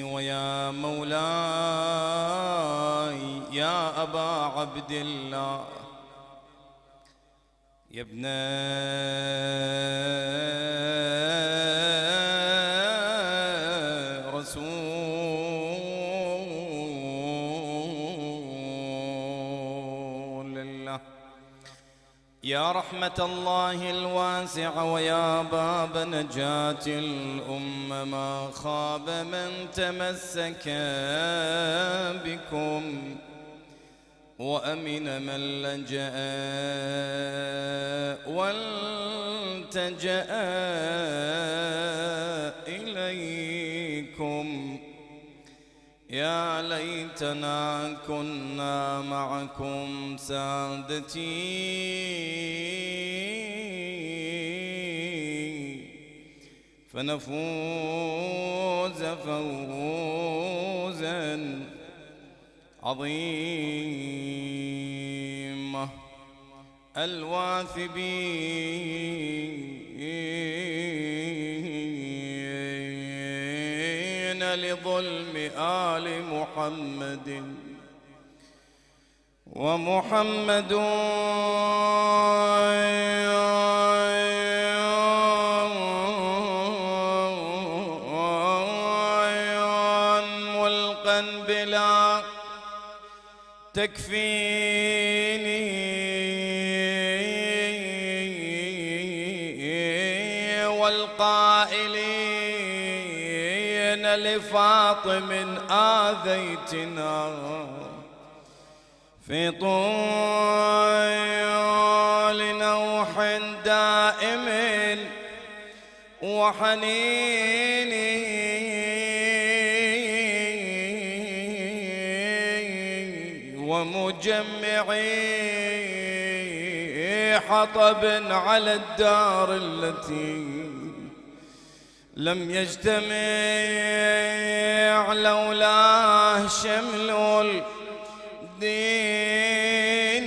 سيدي ويا مولاي يا أبا عبد الله يا ابن رسول الله يا رحمة الله الواسعة ويا باب نجاة الأمة ما خاب من تمسك بكم وأمن من لجأ والتجأ إليكم يا ليتنا كنا معكم سادتي فنفوز فوزا عظيما الواثبين لظلم آل محمد ومحمد ملقا بلا تكفيني والقائلين لفاطم آذيتنا في طول نوح دائم وحنين ومجمعي حطب على الدار التي لم يجتمع لولاه شمل الدين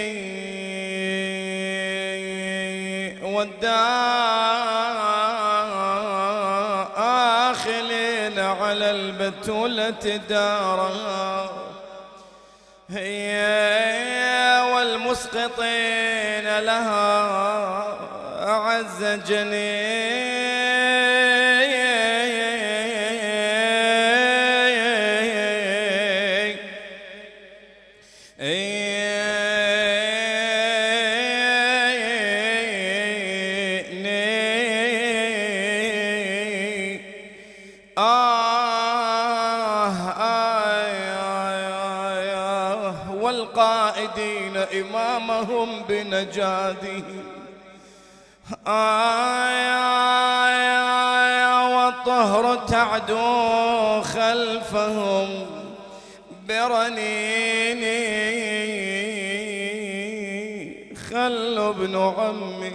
والداخلين على البتولة دارها هي والمسقطين لها أعز جنين والقائدين إمامهم بنجاده والطهر تعدو خلفهم برنيني خلوا ابن عمي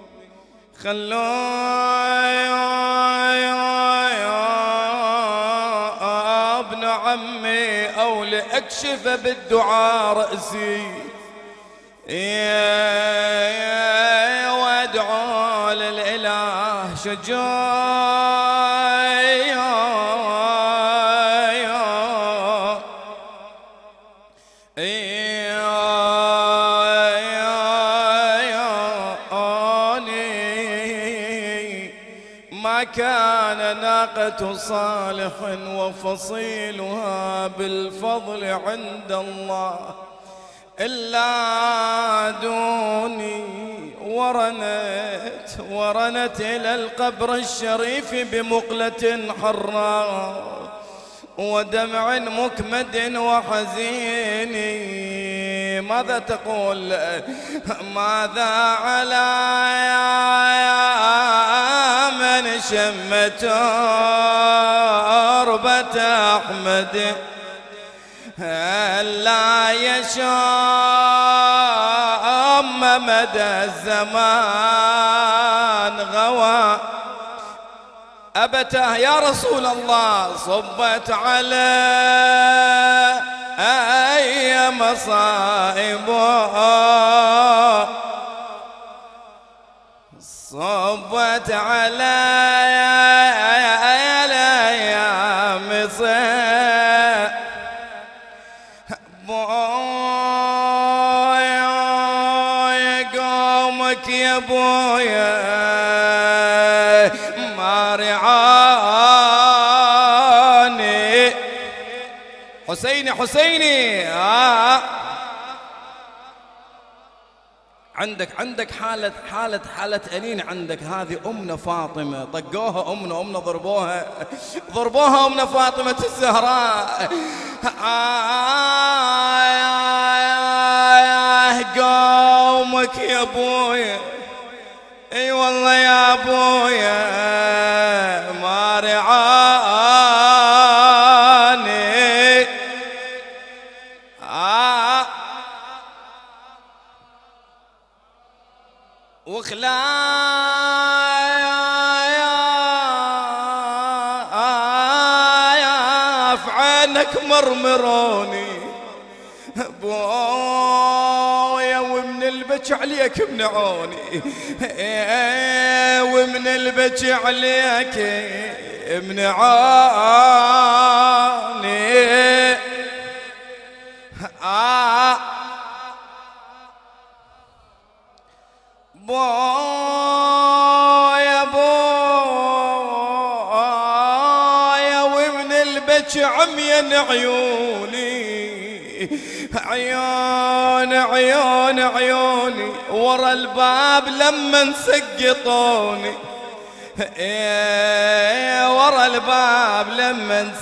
ابن عمي أو لأكشف بالدعاء رأسي وادعو للإله شجاعي ما كان ناقة صالح وفصيلها بالفضل عند الله إلا دوني ورنت إلى القبر الشريف بمقلة حراء ودمع مكمد وحزين. ماذا تقول؟ ماذا على من شم تربة أحمد لا يشم مدى الزمان غوى أبته يا رسول الله صبت على أي مصائب صبت على الأيام العصا بويا قومك يا بويا ما رعاني. حسيني حسيني عندك حالة أنين. عندك هذه أمنا فاطمة، طقوها أمنا ضربوها أمنا فاطمة الزهراء. قومك يا أبويا، اي والله يا أبويا ما رعاني. وخلاف عنك مرمروني بويا، ومن البكي عليك منعوني، ومن البكي عليك منعوني. بويا ومن البكي عميا عيوني، عيوني ورا الباب لما سقطوني، ورا الباب لما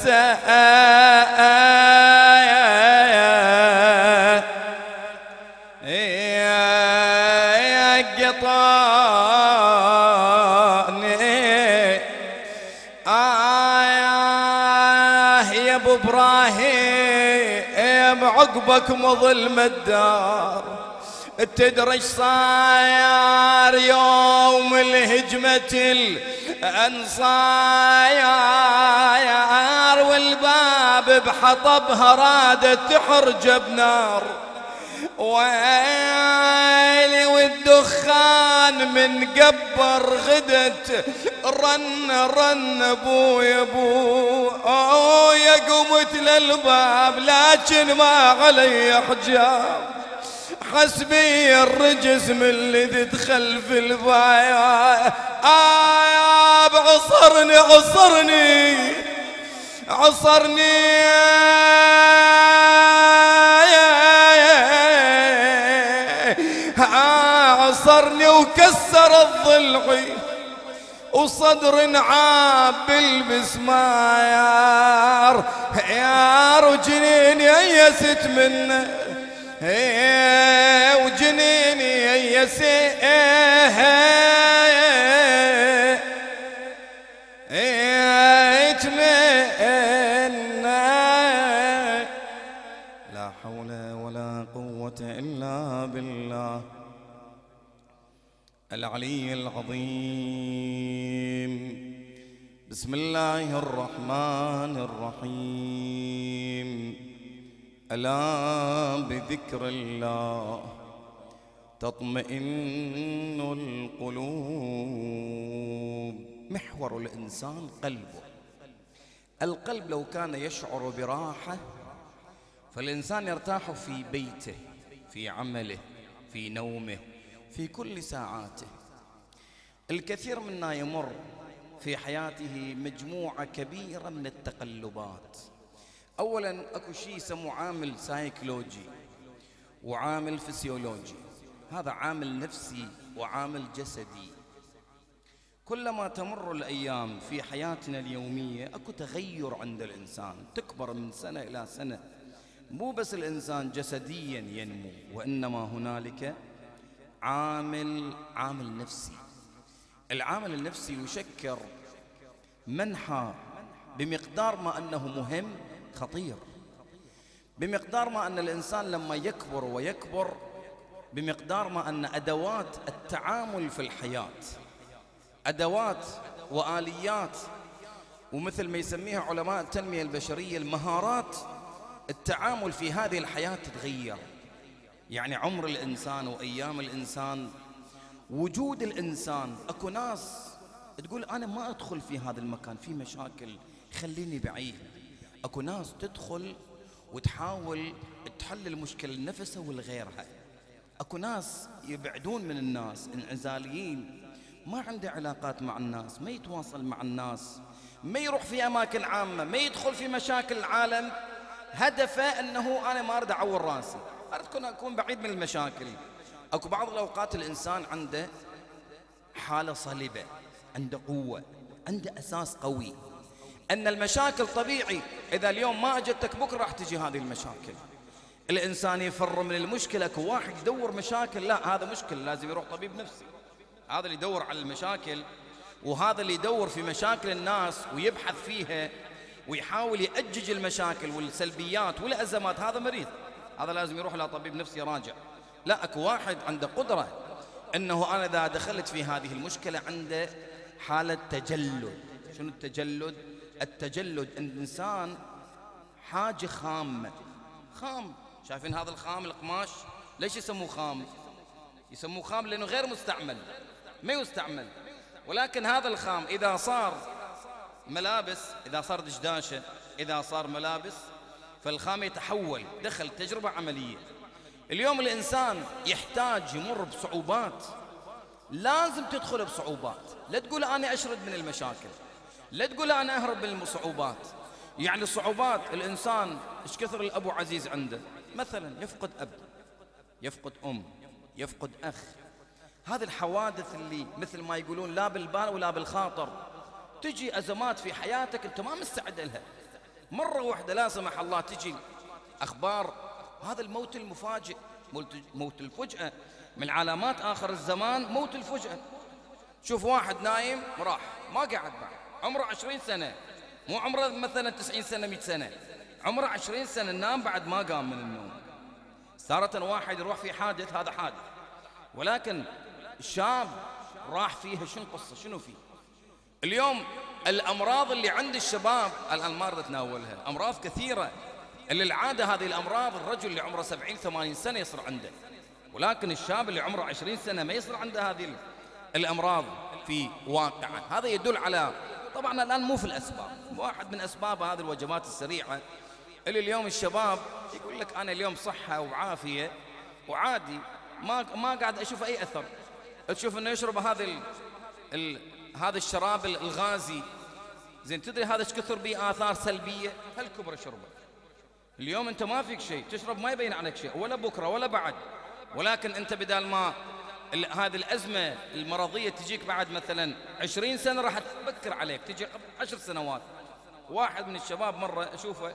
يا ابو ابراهيم عقبك مظلم الدار. تدري ايش صاير يوم الهجمة الانصار، والباب بحطبها رادت تحرج بنار. ويلي والدخان من قبر غدت رن ابويا يا قمت للباب لكن ما علي حجاب، حسبي الرجس من اللي تدخل في الباب. عصرني عصرني وكسر الضلعي، وصدر انعاب بالمسمار. يا وجنيني يست منه، وجنيني يست منه. لا حول ولا قوة إلا بالله العلي العظيم. بسم الله الرحمن الرحيم. ألا بذكر الله تطمئن القلوب. محور الإنسان قلبه. القلب لو كان يشعر براحة فالإنسان يرتاح في بيته، في عمله، في نومه، في كل ساعاته. الكثير منا يمر في حياته مجموعة كبيرة من التقلبات. أولاً أكو شيء يسموه عامل سايكولوجي وعامل فسيولوجي، هذا عامل نفسي وعامل جسدي. كلما تمر الأيام في حياتنا اليومية أكو تغير عند الإنسان، تكبر من سنة إلى سنة. مو بس الإنسان جسدياً ينمو، وإنما هنالك عامل نفسي. العامل النفسي يشكل منحى بمقدار ما أنه مهم خطير، بمقدار ما أن الإنسان لما يكبر ويكبر، بمقدار ما أن أدوات التعامل في الحياة، أدوات وآليات، ومثل ما يسميها علماء التنمية البشرية المهارات التعامل في هذه الحياة تتغير. يعني عمر الإنسان وأيام الإنسان، وجود الإنسان. أكو ناس تقول أنا ما أدخل في هذا المكان، في مشاكل خليني بعيد. اكو ناس تدخل وتحاول تحل المشكلة لنفسها ولغيرها. اكو ناس يبعدون من الناس، انعزاليين، ما عنده علاقات مع الناس، ما يتواصل مع الناس، ما يروح في اماكن عامة، ما يدخل في مشاكل العالم. هدفه انه انا ما اريد اعور راسي، اريد اكون بعيد من المشاكل. اكو بعض الاوقات الانسان عنده حالة صلبة، عنده قوة، عنده اساس قوي، ان المشاكل طبيعي، اذا اليوم ما اجتك بكره راح تجي هذه المشاكل. الانسان يفر من المشكلة. اكو واحد يدور مشاكل، لا هذا مشكلة لازم يروح طبيب نفسي. هذا اللي يدور على المشاكل، وهذا اللي يدور في مشاكل الناس ويبحث فيها ويحاول يأجج المشاكل والسلبيات والأزمات، هذا مريض، هذا لازم يروح إلى طبيب نفسي يراجع. لا، اكو واحد عنده قدرة انه انا اذا دخلت في هذه المشكلة عنده حالة تجلد. شنو التجلد؟ التجلد ان الانسان حاجة خامة. خام، شايفين هذا الخام القماش؟ ليش يسموه خام؟ يسموه خام لانه غير مستعمل، ما يستعمل. ولكن هذا الخام اذا صار ملابس، اذا صار دشداشة، اذا صار ملابس، فالخام يتحول. دخل تجربة عملية. اليوم الإنسان يحتاج يمر بصعوبات، لازم تدخل بصعوبات. لا تقول أنا أشرد من المشاكل، لا تقول أنا أهرب من الصعوبات. يعني الصعوبات، الإنسان إيش كثر الأبو عزيز عنده، مثلا يفقد أب، يفقد أم، يفقد أخ. هذه الحوادث اللي مثل ما يقولون لا بالبال ولا بالخاطر، تجي أزمات في حياتك أنت ما مستعد لها. مرة واحدة لا سمح الله تجي أخبار هذا الموت المفاجئ، موت الفجأة، من علامات آخر الزمان موت الفجأة. شوف واحد نايم راح ما قعد بعد، عمره 20 سنة، مو عمره مثلا 90 سنة 100 سنة، عمره 20 سنة نام بعد ما قام من النوم. تارة واحد يروح في حادث، هذا حادث، ولكن شاب راح فيها شنو قصة، شنو فيه. اليوم الأمراض اللي عند الشباب الآن ما أريد أتناولها، أمراض كثيرة اللي العادة هذه الأمراض الرجل اللي عمره 70 80 سنة يصير عنده، ولكن الشاب اللي عمره 20 سنة ما يصير عنده هذه الأمراض في واقعه. هذا يدل على، طبعا الآن مو في الأسباب، واحد من أسباب هذه الوجبات السريعة اللي اليوم الشباب يقول لك أنا اليوم صحة وعافية وعادي ما قاعد أشوف أي أثر. تشوف إنه يشرب هذا الشراب الغازي، زين تدري هذا ايش كثر به آثار سلبية؟ هالكبر شربه. اليوم أنت ما فيك شيء تشرب، ما يبين عليك شيء ولا بكرة ولا بعد، ولكن أنت بدال ما هذه الأزمة المرضية تجيك بعد مثلا 20 سنة راح تبكر عليك، تجي 10 سنوات. واحد من الشباب مرة أشوفه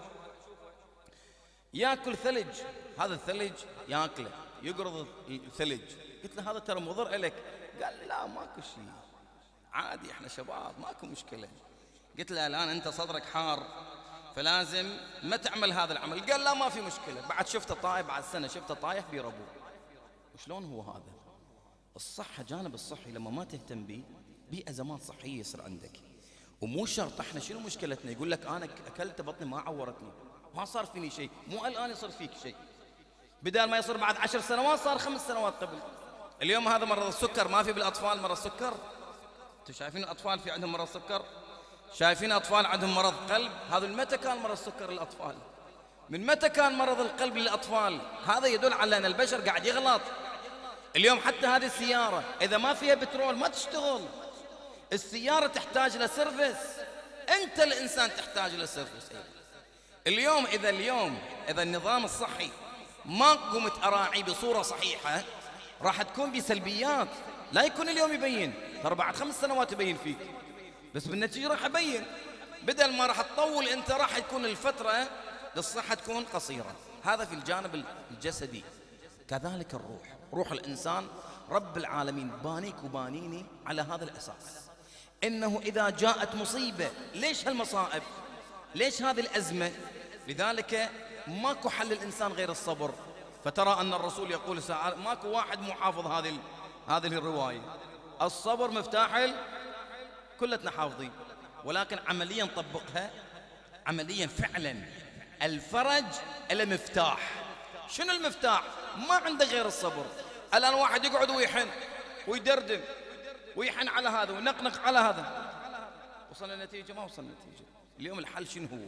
ياكل ثلج، هذا الثلج ياكله، يقرض الثلج. قلت له هذا ترى مضر لك. قال لي لا ماكو شيء عادي، احنا شباب ماكو مشكلة. قلت له الآن أنت صدرك حار فلازم ما تعمل هذا العمل. قال لا ما في مشكلة. بعد شفته طايح، بعد سنة شفته طايح بيربوه. وشلون هو هذا؟ الصحة، جانب الصحي لما ما تهتم به، أزمات صحية يصير عندك. ومو شرط، احنا شنو مشكلتنا؟ يقول لك أنا أكلت بطني ما عورتني، ما صار فيني شيء، مو الآن يصير فيك شيء، بدال ما يصير بعد 10 سنوات صار 5 سنوات قبل. اليوم هذا مرض السكر، ما في بالأطفال مرض السكر؟ انتم شايفين الأطفال في عندهم مرض سكر؟ شايفين أطفال عندهم مرض قلب؟ هذا من متى كان مرض السكر للأطفال؟ من متى كان مرض القلب للأطفال؟ هذا يدل على أن البشر قاعد يغلط. اليوم حتى هذه السيارة إذا ما فيها بترول ما تشتغل. السيارة تحتاج لسيرفيس، أنت الإنسان تحتاج لسيرفيس. اليوم إذا النظام الصحي ما قمت أراعي بصورة صحيحة راح تكون بسلبيات. لا يكون اليوم يبين، ترى بعد 5 سنوات يبين فيك، بس بالنتيجة راح يبين. بدل ما راح تطول أنت راح يكون الفترة للصحة تكون قصيرة. هذا في الجانب الجسدي. كذلك الروح، روح الإنسان رب العالمين بانيك وبانيني على هذا الأساس، إنه إذا جاءت مصيبة، ليش هالمصائب؟ ليش هذه الأزمة؟ لذلك ماكو حل الإنسان غير الصبر. فترى أن الرسول يقول ماكو واحد محافظ هذه الرواية، الصبر مفتاح كلتنا حافظين، ولكن عمليا نطبقها عمليا فعلا. الفرج له مفتاح. شنو المفتاح؟ ما عنده غير الصبر. الآن واحد يقعد ويحن ويدردم ويحن على هذا وينقنق على هذا، وصل النتيجة؟ ما وصل النتيجة. اليوم الحل شنو هو؟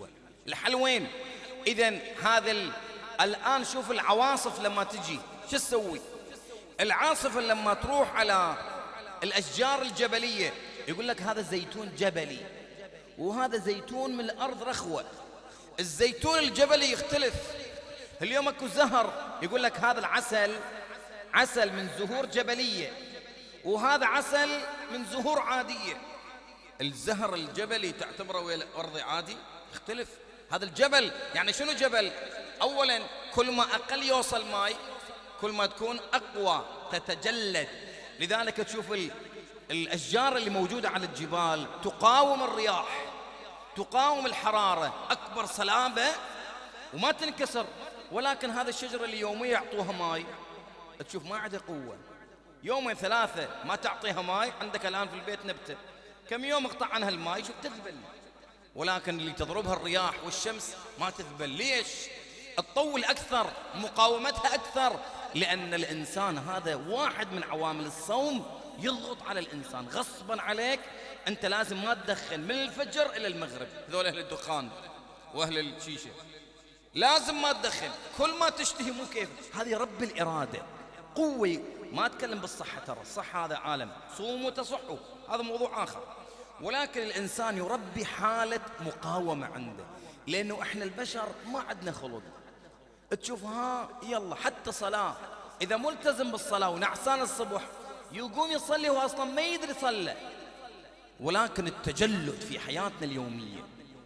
الحل وين؟ إذن هذا الآن شوف العواصف لما تجي شو تسوي؟ العاصفة لما تروح على الأشجار الجبلية يقول لك هذا زيتون جبلي وهذا زيتون من الأرض رخوة. الزيتون الجبلي يختلف. اليوم اكو زهر يقول لك هذا العسل عسل من زهور جبلية وهذا عسل من زهور عادية. الزهر الجبلي تعتبره ورد عادي؟ يختلف. هذا الجبل يعني شنو جبل؟ أولا كل ما أقل يوصل ماي كل ما تكون أقوى تتجلد. لذلك تشوف الأشجار اللي موجودة على الجبال تقاوم الرياح تقاوم الحرارة أكبر صلابة وما تنكسر. ولكن هذا الشجرة اللي يوميا يعطوها ماي تشوف ما عندها قوة. يومين ثلاثة ما تعطيها ماي عندك الآن في البيت نبتة كم يوم اقطع عنها الماي شوف تذبل. ولكن اللي تضربها الرياح والشمس ما تذبل. ليش؟ تطول أكثر مقاومتها أكثر. لأن الإنسان هذا واحد من عوامل الصوم يضغط على الإنسان غصبا عليك. أنت لازم ما تدخن من الفجر إلى المغرب. هذول أهل الدخان وأهل الشيشة لازم ما تدخن. كل ما تشتهي مو كيف. هذه رب الإرادة قوة. ما أتكلم بالصحة ترى الصحة هذا عالم صوموا تصحوا هذا موضوع آخر. ولكن الإنسان يربي حالة مقاومة عنده. لأنه إحنا البشر ما عندنا خلود. تشوف يلا حتى صلاة إذا ملتزم بالصلاة ونعسان الصبح يقوم يصلي وهو أصلا ما يدري صلى. ولكن التجلد في حياتنا اليومية.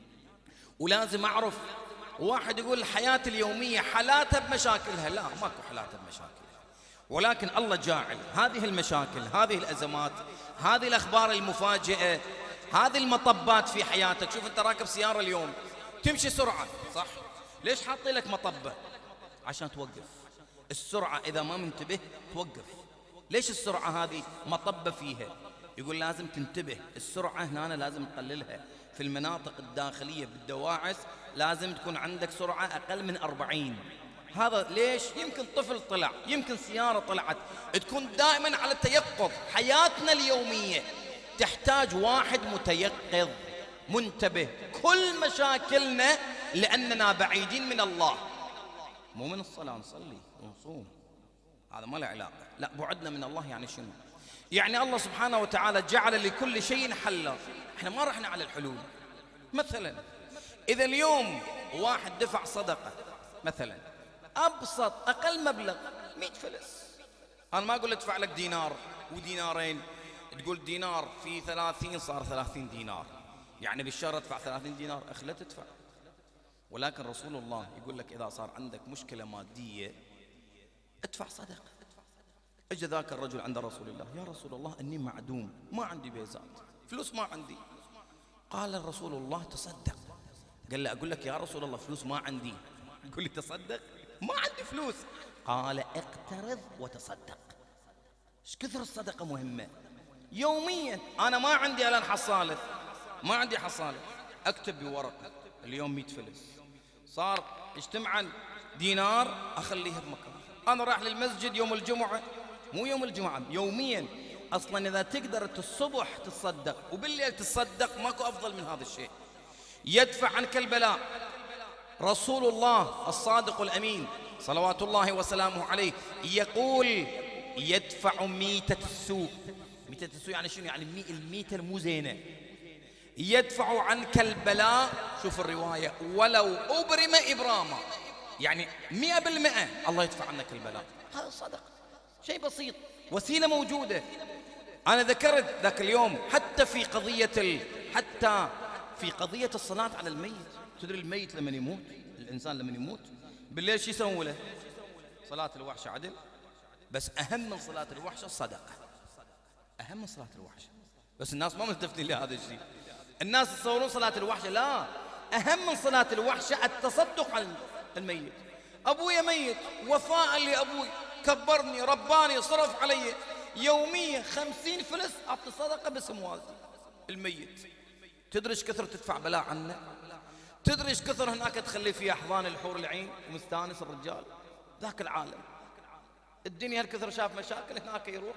ولازم أعرف واحد يقول الحياة اليومية حالاتها بمشاكلها. لا ماكو حالاتها بمشاكلها. ولكن الله جاعل هذه المشاكل هذه الأزمات هذه الأخبار المفاجئة هذه المطبات في حياتك. شوف أنت راكب سيارة اليوم تمشي سرعة صح؟ ليش حاطين لك مطبة؟ عشان توقف. السرعة إذا ما منتبه توقف. ليش السرعة هذه مطبة فيها؟ يقول لازم تنتبه. السرعة هنا لازم تقللها. في المناطق الداخلية بالدواعس لازم تكون عندك سرعة أقل من 40. هذا ليش؟ يمكن طفل طلع يمكن سيارة طلعت. تكون دائما على التيقظ. حياتنا اليومية تحتاج واحد متيقظ منتبه. كل مشاكلنا لأننا بعيدين من الله. مو من الصلاة نصلي ونصوم هذا ما له علاقة. لا بعدنا من الله يعني شنو؟ يعني الله سبحانه وتعالى جعل لكل شيء حلا. احنا ما رحنا على الحلول. مثلا إذا اليوم واحد دفع صدقة مثلا أبسط أقل مبلغ 100 فلس. أنا ما أقول ادفع لك دينار ودينارين. تقول دينار في 30 صار 30 دينار يعني بالشهر ادفع 30 دينار. لا تدفع. ولكن رسول الله يقول لك إذا صار عندك مشكلة مادية ادفع صدقة. اجى ذاك الرجل عند رسول الله يا رسول الله اني معدوم ما عندي بيزات فلوس ما عندي. قال رسول الله تصدق. قال له اقول لك يا رسول الله فلوس ما عندي يقول لي تصدق ما عندي فلوس. قال اقترض وتصدق. ايش كثر الصدقة مهمة يوميا. انا ما عندي الان حصالة ما عندي حصالة اكتب بورقة اليوم 100 فلس صار اجتمعا دينار اخليها بمكان. انا رايح للمسجد يوم الجمعة مو يوم الجمعة يوميا. أصلا إذا تقدر الصبح تصدق وبالليل تصدق ماكو أفضل من هذا الشيء. يدفع عنك البلاء. رسول الله الصادق الأمين صلوات الله وسلامه عليه يقول يدفع ميتة السوء. ميتة السوء يعني شنو؟ يعني الميتة المو زينة. يدفع عنك البلاء. شوف الرواية ولو أبرم إبراما يعني 100% الله يدفع عنك البلاء. هذا صدق شيء بسيط وسيلة موجودة. أنا ذكرت ذاك اليوم حتى في قضية الصلاة على الميت. تدري الميت لما يموت الإنسان لما يموت بالليل شو يسوون له؟ صلاة الوحشة عدل. بس أهم من صلاة الوحشة الصدقة. أهم من صلاة الوحشة. بس الناس ما ملتفتين لهذا الشيء. الناس يتصورون صلاة الوحشة. لا أهم من صلاة الوحشة التصدق على الميت. أبويا ميت وفاء لأبوي كبرني رباني صرف علي يوميا 50 فلس أعطي صدقة باسم والدي الميت. تدري ايش كثر تدفع بلاء عنه؟ تدري ايش كثر هناك تخلي فيه أحضان الحور العين ومستانس الرجال ذاك العالم. الدنيا هالكثر شاف مشاكل هناك يروح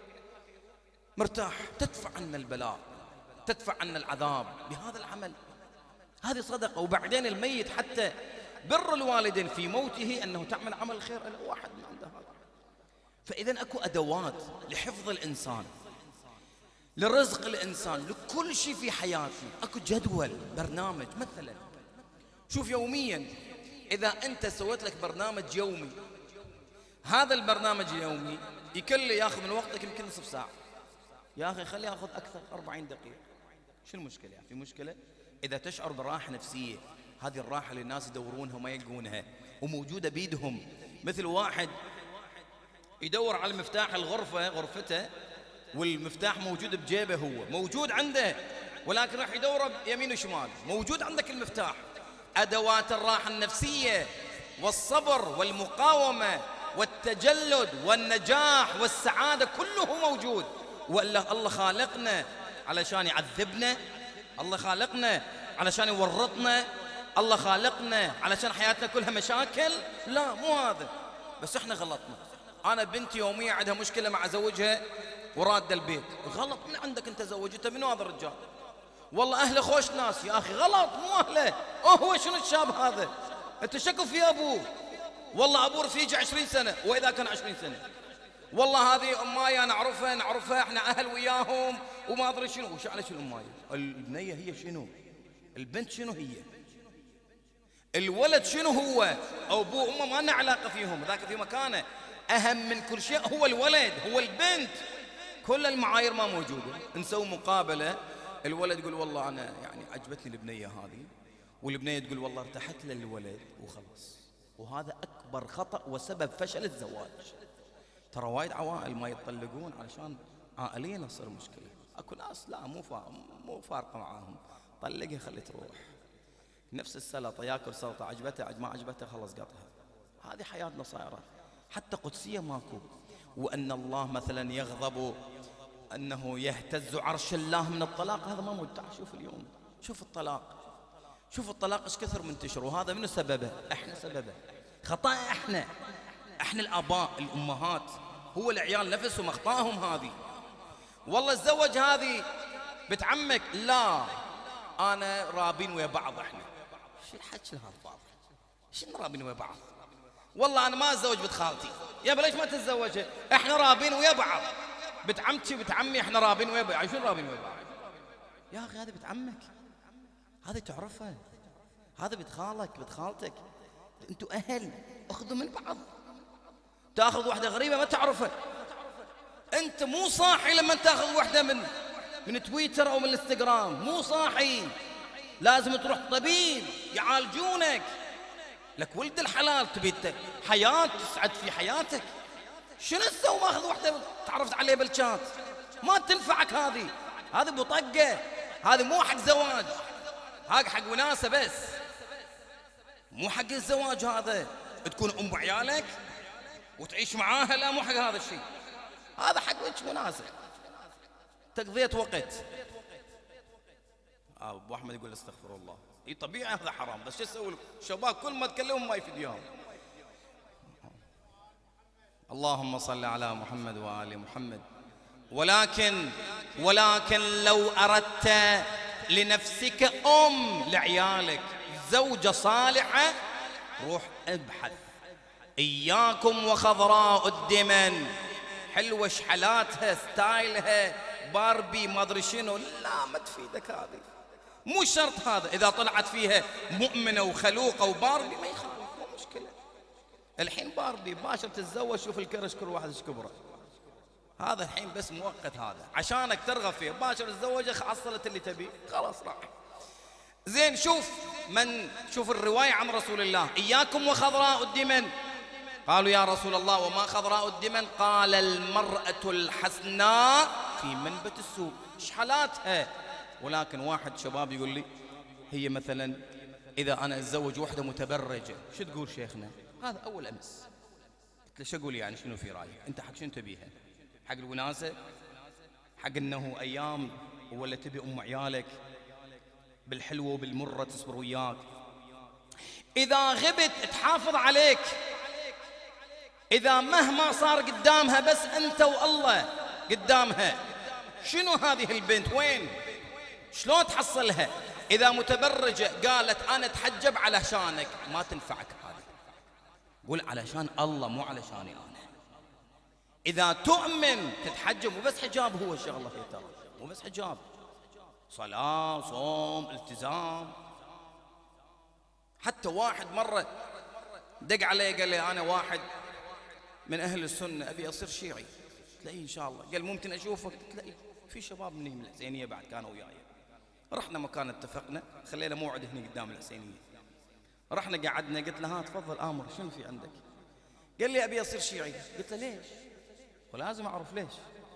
مرتاح. تدفع عنا البلاء تدفع عنا العذاب بهذا العمل. هذه صدقة. وبعدين الميت حتى بر الوالدين في موته أنه تعمل عمل خير، ألا واحد ما عنده هذا. فإذا أكو أدوات لحفظ الإنسان، لرزق الإنسان، لكل شيء في حياتي أكو جدول، برنامج. مثلا شوف يوميا إذا أنت سويت لك برنامج يومي، هذا البرنامج اليومي يكل ياخذ من وقتك يمكن نصف ساعة، يا أخي خليه ياخذ أكثر 40 دقيقة. شو المشكلة يعني؟ في مشكلة؟ إذا تشعر براحة نفسية، هذه الراحة اللي الناس يدورونها وما يلقونها وموجودة بيدهم. مثل واحد يدور على مفتاح الغرفة، غرفته، والمفتاح موجود بجيبه، هو موجود عنده، ولكن راح يدور يمين وشمال. موجود عندك المفتاح. أدوات الراحة النفسية والصبر والمقاومة والتجلد والنجاح والسعادة كله موجود. وإلا الله خالقنا علشان يعذبنا؟ الله خالقنا علشان يورطنا؟ الله خالقنا علشان حياتنا كلها مشاكل؟ لا، مو هذا. بس احنا غلطنا. أنا بنتي يوميا عندها مشكلة مع زوجها ورادة البيت. غلط من عندك أنت، زوجته منو هذا الرجال؟ والله أهله خوش ناس. يا أخي غلط، مو أهله. هو شنو الشاب هذا؟ أنت شكو في أبوه. والله أبوه رفيجه 20 سنة، وإذا كان 20 سنة والله هذه أماي أنا نعرفها احنا أهل وياهم وما أدري شنو. وش على شنو أماي؟ البنية هي شنو؟ البنت شنو هي؟ الولد شنو هو؟ أبوه وأمه ما لنا علاقة فيهم، ذاك في مكانه. أهم من كل شيء هو الولد، هو البنت. كل المعايير ما موجودة. نسوي مقابلة، الولد يقول والله أنا يعني عجبتني البنية هذه، والبنية تقول والله ارتحت للولد، وخلاص. وهذا أكبر خطأ وسبب فشل الزواج. ترى وايد عوائل ما يتطلقون علشان عائليا تصير مشكلة. أكو ناس لا، مو فارقة معاهم، طلقها خلي تروح. نفس السلطة، ياكل سلطة عجبته ما عجبته خلص قطها. هذه حياتنا صايرة. حتى قدسية ماكو. وأن الله مثلا يغضب، أنه يهتز عرش الله من الطلاق، هذا ما موجود. شوف اليوم، شوف الطلاق، شوف الطلاق ايش كثر منتشر. وهذا منو سببه؟ احنا سببه. خطأ احنا الآباء الأمهات، هو العيال نفسهم أخطائهم هذه. والله تزوج هذه بنت عمك، لا أنا رابين ويا بعض. احنا شو الحكي هذا؟ شنو رابين ويا بعض؟ والله أنا ما أتزوج بنت خالتي. يا ليش ما تتزوجها؟ احنا رابين ويا بعض. بنت عمتي وبنت عمي احنا رابين ويا بعض. شو رابين ويا بعض؟ يا أخي هذه بنت عمك، هذه تعرفها، هذا بنت خالك بنت خالتك، انتوا أهل، اخذوا من بعض. تاخذ واحدة غريبة ما تعرفها. انت مو صاحي لما تاخذ واحدة من تويتر او من الانستغرام، مو صاحي. لازم تروح طبيب يعالجونك. لك ولد الحلال، تبي حياة تسعد في حياتك. شنو تسوي ماخذ واحدة تعرفت عليه بالشات؟ ما تنفعك هذه بطقة. هذه مو حق زواج، هذا حق وناسة بس، مو حق الزواج. هذا تكون أم عيالك وتعيش معاها، لا مو حق هذا الشيء. هذا حق وناسة، تقضية وقت. أبو أحمد يقول استغفر الله. اي طبيعي هذا حرام، بس شو اسوي؟ الشباب كل ما تكلمهم ما يفيدهم. اللهم صل على محمد وآل محمد. ولكن لو أردت لنفسك لعيالك زوجة صالحة، روح ابحث. إياكم وخضراء الدمن، حلوة شحلاتها ستايلها باربي ما أدري شنو، لا ما تفيدك هذه. مو شرط هذا، إذا طلعت فيها مؤمنة وخلوقة وباربي ما يخالف، مو مشكلة. الحين باربي باشر تتزوج، شوف الكرش كل واحد ايش كبره. هذا الحين بس مؤقت، هذا عشانك ترغب فيه. باشر تتزوجه حصلت اللي تبي، خلاص راح. زين شوف الرواية عن رسول الله، إياكم وخضراء الدمن. قالوا يا رسول الله وما خضراء الدمن؟ قال المرأة الحسناء في منبت السوء، شحلاتها. ولكن واحد شباب يقول لي هي مثلا إذا أنا أتزوج وحدة متبرجة، شو تقول شيخنا؟ هذا أول أمس. قلت له شو أقول يعني؟ شنو في رأيك أنت؟ حق شنو تبيها؟ حق الوناسة؟ حق أنه أيام ولا تبي أم عيالك بالحلوة وبالمرة تصبر وياك؟ إذا غبت تحافظ عليك، إذا مهما صار قدامها بس أنت والله قدامها. شنو هذه البنت؟ وين؟ شلون تحصلها؟ إذا متبرجة قالت أنا أتحجب علشانك، ما تنفعك هذه. قول علشان الله مو علشاني أنا. إذا تؤمن تتحجب، مو بس حجاب هو الشغلة هي ترى، مو بس حجاب، صلاة صوم التزام. حتى واحد مرة دق علي قال لي أنا واحد من أهل السنة أبي أصير شيعي. تلاقيه إن شاء الله. قال ممكن أشوفك؟ تلاقيه في شباب مني من الحسينية بعد كانوا وياي. رحنا مكان اتفقنا، خلينا موعد هنا قدام الحسينية. رحنا قعدنا، قلت له ها تفضل آمر شنو في عندك؟ قال لي أبي أصير شيعي. قلت له ليش؟ ولازم أعرف ليش.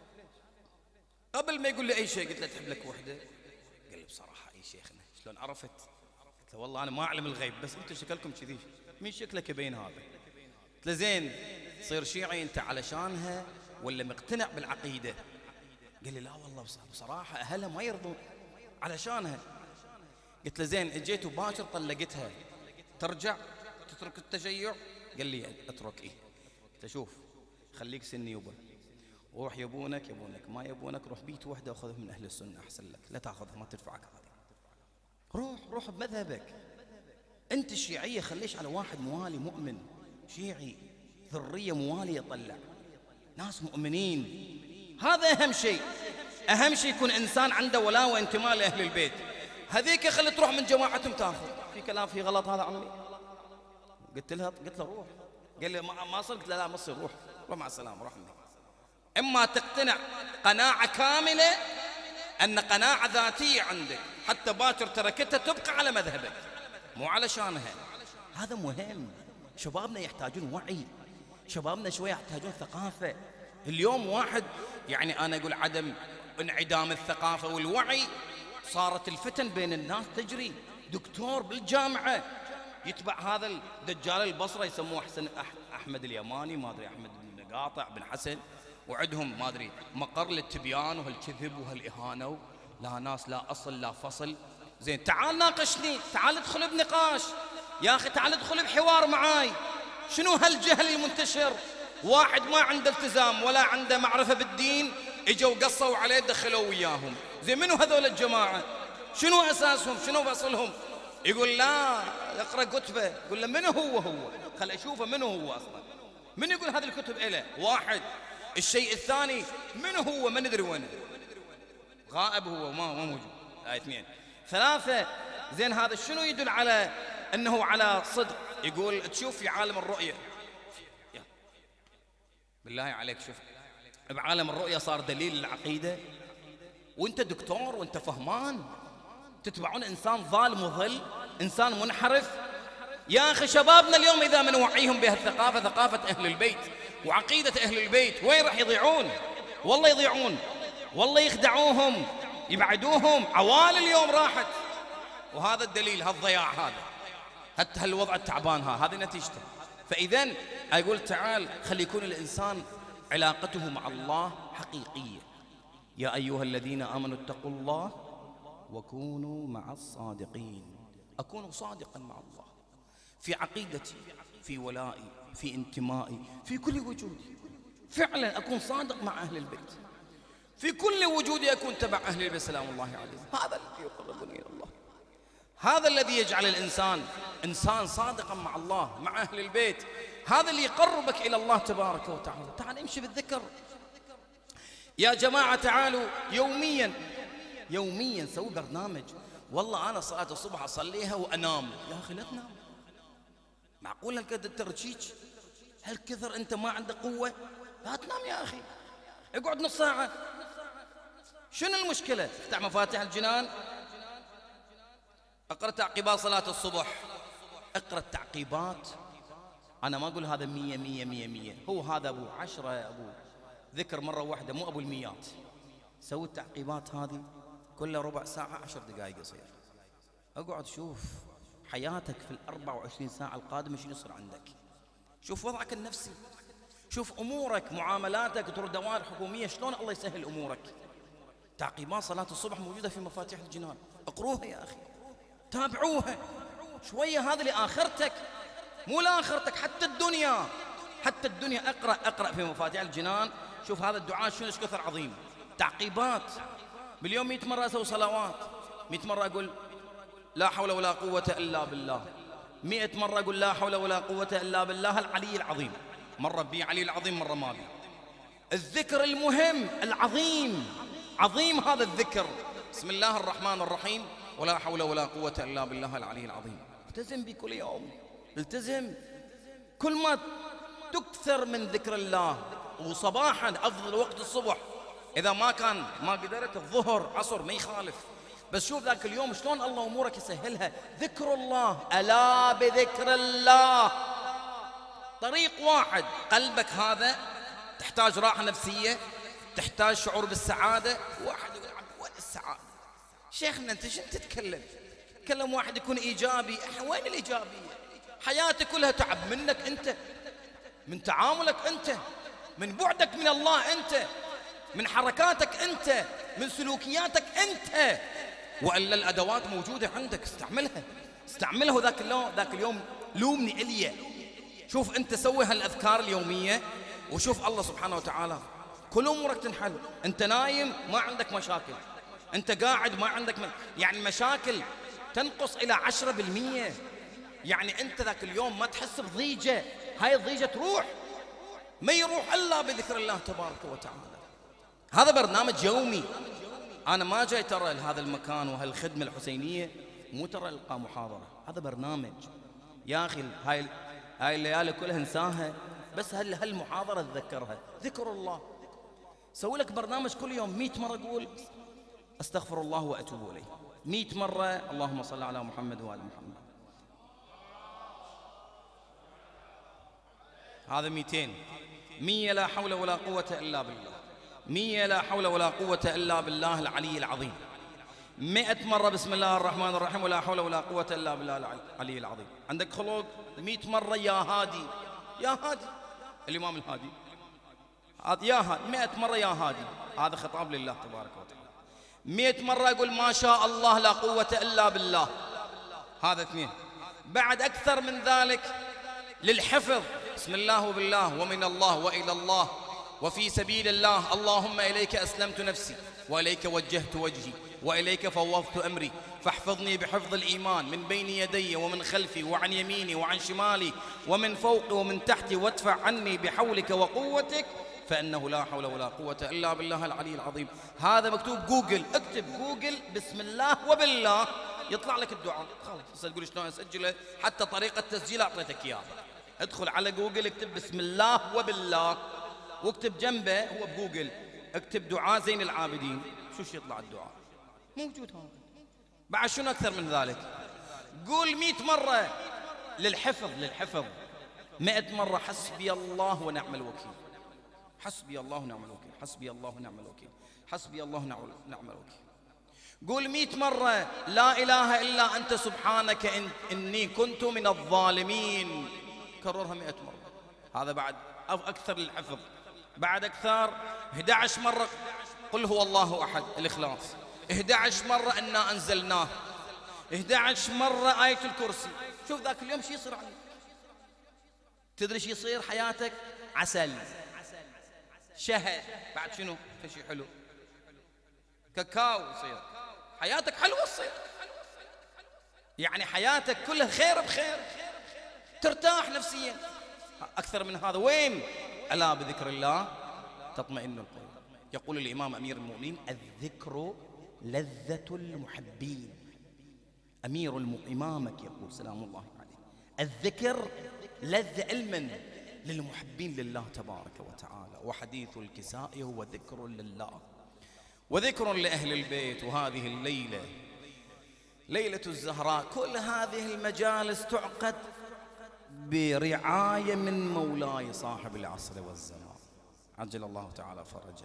قبل ما يقول لي أي شيء قلت له تحب لك وحدة؟ قال لي بصراحة أي شيخنا شلون عرفت؟ قلت له والله أنا ما أعلم الغيب، بس أنتم شكلكم كذي، مين شكلك يبين هذا؟ قلت له زين تصير شيعي أنت علشانها ولا مقتنع بالعقيدة؟ قال لي لا والله بصراحة أهلها ما يرضون علشانها. قلت له زين اجيت وباكر طلقتها، ترجع تترك التشيع؟ قال لي اترك. إيه؟ قلت له شوف خليك سني يبا، وروح يبونك ما يبونك روح بيت وحده وخذه من أهل السنة أحسن لك، لا تأخذها ما تنفعك هذه. روح بمذهبك أنت. الشيعية خليش على واحد موالي مؤمن شيعي، ذرية موالية طلع ناس مؤمنين، هذا أهم شيء. أهم شيء يكون إنسان عنده ولاء وانتماء لأهل البيت. هذيك خلي تروح من جماعتهم تاخذ. في كلام في غلط هذا عمي؟ قلت له روح. قال لي ما صرت. قلت له لا ما تصير، روح مع السلامة، روح مني. إما تقتنع قناعة كاملة أن قناعة ذاتية عندك، حتى باكر تركتها تبقى على مذهبك مو علشانها. هذا مهم. شبابنا يحتاجون وعي، شبابنا شوية يحتاجون ثقافة. اليوم واحد يعني أنا أقول عدم انعدام الثقافة والوعي، صارت الفتن بين الناس تجري. دكتور بالجامعة يتبع هذا الدجال البصرة يسموه أحمد اليماني، ما أدري أحمد بن قاطع بن حسن، وعندهم ما أدري مقر للتبيان وهالكذب وهالإهانة، لا ناس لا أصل لا فصل. زين تعال ناقشني، تعال ادخل بنقاش يا أخي، تعال ادخل بحوار معاي. شنو هالجهل المنتشر؟ واحد ما عنده التزام ولا عنده معرفة بالدين، اجوا قصوا عليه دخلوا وياهم. زين منو هذول الجماعة؟ شنو أساسهم؟ شنو فصلهم؟ يقول لا اقرأ كتبه. يقول له منو هو خل أشوفه منو هو أصلا، من يقول هذه الكتب إله؟ واحد. الشيء الثاني منو هو؟ ما ندري وين، غائب هو ما موجود. اثنين. ثلاثة. زين هذا شنو يدل على أنه على صدق؟ يقول تشوف في عالم الرؤية، بالله عليك شوف بعالم الرؤية صار دليل العقيدة، وانت دكتور وانت فهمان تتبعون انسان ظالم وظل، انسان منحرف. يا اخي شبابنا اليوم اذا من وعيهم بهالثقافة، ثقافة اهل البيت وعقيدة اهل البيت، وين راح يضيعون؟ والله يضيعون، والله يخدعوهم يبعدوهم. عوال اليوم راحت، وهذا الدليل هالضياع هذا، حتى هالوضع التعبان هذه نتيجته. فإذن أقول تعال خلي يكون الإنسان علاقته مع الله حقيقية. يا أيها الذين آمنوا اتقوا الله وكونوا مع الصادقين. أكون صادقا مع الله في عقيدتي، في ولائي، في انتمائي، في كل وجودي. فعلا أكون صادق مع أهل البيت، في كل وجودي أكون تبع أهل البيت سلام الله عليهم. هذا الذي يقربني إلى الله، هذا الذي يجعل الإنسان إنسان صادقا مع الله مع أهل البيت. هذا اللي يقربك إلى الله تبارك وتعالى. تعال امشي بالذكر يا جماعة، تعالوا يوميا سوي برنامج. والله أنا صلاة الصبح أصليها وأنام. يا أخي لا تنام، معقول هالقد الترجيج؟ هالكثر أنت ما عندك قوة؟ لا تنام يا أخي، اقعد نص ساعة. شنو المشكلة؟ افتح مفاتيح الجنان، اقرأ تعقيبات صلاة الصبح، اقرأ التعقيبات. أنا ما أقول هذا 100 هو هذا أبو 10 أبو ذكر مرة واحدة، مو أبو الميات. سوي التعقيبات هذه كلها ربع ساعة 10 دقائق قصير. اقعد شوف حياتك في 24 ساعة القادمة شنو يصير عندك، شوف وضعك النفسي، شوف أمورك، معاملاتك، تروح دوائر حكومية شلون الله يسهل أمورك. تعقيبات صلاة الصبح موجودة في مفاتيح الجنان، اقروها يا أخي، تابعوها شوية. هذا لآخرتك مو لآخرتك، حتى الدنيا اقرأ في مفاتيح الجنان. شوف هذا الدعاء شنو ايش كثر عظيم. تعقيبات باليوم 100 مرة أسوي صلوات، 100 مرة أقول لا حول ولا قوة إلا بالله. 100 مرة أقول لا حول ولا قوة إلا بالله العلي العظيم. مرة بي علي العظيم، مرة ما بي. الذكر المهم العظيم، عظيم هذا الذكر. بسم الله الرحمن الرحيم، ولا حول ولا قوة إلا بالله العلي العظيم. التزم بكل يوم، التزم. كل ما تكثر من ذكر الله، وصباحا أفضل وقت الصبح. إذا ما قدرت الظهر عصر ما يخالف، بس شوف ذاك اليوم شلون الله أمورك يسهلها. ذكر الله، ألا بذكر الله. طريق واحد، قلبك هذا تحتاج راحة نفسية، تحتاج شعور بالسعادة. واحد يقول وين السعادة؟ شيخنا أنت شنو تتكلم؟ تكلم واحد يكون إيجابي. وين الإيجابية؟ حياتك كلها تعب منك أنت، من تعاملك أنت، من بعدك من الله أنت، من حركاتك أنت، من سلوكياتك أنت. وإلا الأدوات موجودة عندك، استعملها. ذاك اليوم لومني إليه. شوف أنت سوي هالأذكار اليومية، وشوف الله سبحانه وتعالى كل أمورك تنحل. أنت نايم ما عندك مشاكل، أنت قاعد ما عندك يعني مشاكل تنقص إلى 10%. يعني أنت ذاك اليوم ما تحس بضيجة، هاي الضيجة تروح، ما يروح إلا بذكر الله تبارك وتعالى. هذا برنامج يومي. أنا ما جاي ترى لهذا المكان وهالخدمة الحسينية مو ترى ألقى محاضرة، هذا برنامج. يا أخي هاي الليالي كلها انساها، بس هالمحاضرة تذكرها. ذكر الله. سوي لك برنامج كل يوم 100 مرة قول أستغفر الله وأتوب إليه. 100 مرة اللهم صل على محمد وآل محمد. هذا 200. 100 لا حول ولا قوة إلا بالله. 100 لا حول ولا قوة إلا بالله العلي العظيم. 100 مرة بسم الله الرحمن الرحيم، ولا حول ولا قوة إلا بالله العلي العظيم. عندك خلق 100 مرة يا هادي، يا هادي الإمام الهادي. يا هادي 100 مرة يا هادي، هذا خطاب لله تبارك وتعالى. 100 مرة أقول ما شاء الله لا قوة إلا بالله، هذا 2. بعد أكثر من ذلك للحفظ، بسم الله وبالله ومن الله وإلى الله وفي سبيل الله، اللهم إليك أسلمت نفسي وإليك وجهت وجهي وإليك فوضت أمري، فاحفظني بحفظ الإيمان من بين يدي ومن خلفي وعن يميني وعن شمالي ومن فوقي ومن تحتي، وادفع عني بحولك وقوتك، فإنه لا حول ولا قوة إلا بالله العلي العظيم. هذا مكتوب جوجل، اكتب جوجل بسم الله وبالله يطلع لك الدعاء. خلاص تقول شلون أسجله؟ حتى طريقة تسجيل أعطيتك إياها. ادخل على جوجل اكتب بسم الله وبالله، واكتب جنبه هو بجوجل اكتب دعاء زين العابدين، شو يطلع الدعاء موجود هذا. بعد شنو أكثر من ذلك؟ قول 100 مرة للحفظ 100 مرة حسبي الله ونعم الوكيل، حسبي الله ونعم الوكيل، حسبي الله ونعم الوكيل، حسبي الله ونعم الوكيل. قول 100 مرة لا إله إلا أنت سبحانك إني كنت من الظالمين، كررها 100 مرة. هذا بعد أكثر للحفظ. بعد أكثر 11 مرة قل هو الله أحد الإخلاص، 11 مرة إنا أنزلناه، 11 مرة آية الكرسي. شوف ذاك اليوم شو يصير عنك. تدري شو يصير حياتك؟ عسل، شهد، بعد شنو؟ شيء حلو، كاكاو يصير، حياتك حلوة تصير، يعني حياتك كلها خير بخير، ترتاح نفسيا. أكثر من هذا وين؟ ألا بذكر الله تطمئن القلوب. يقول الإمام أمير المؤمنين الذكر لذة المحبين. إمامك يقول سلام الله عليه الذكر لذة علما للمحبين لله تبارك وتعالى. وحديث الكساء هو ذكر لله وذكر لأهل البيت. وهذه الليلة ليلة الزهراء، كل هذه المجالس تعقد برعاية من مولاي صاحب العصر والزمان عجل الله تعالى فرجه.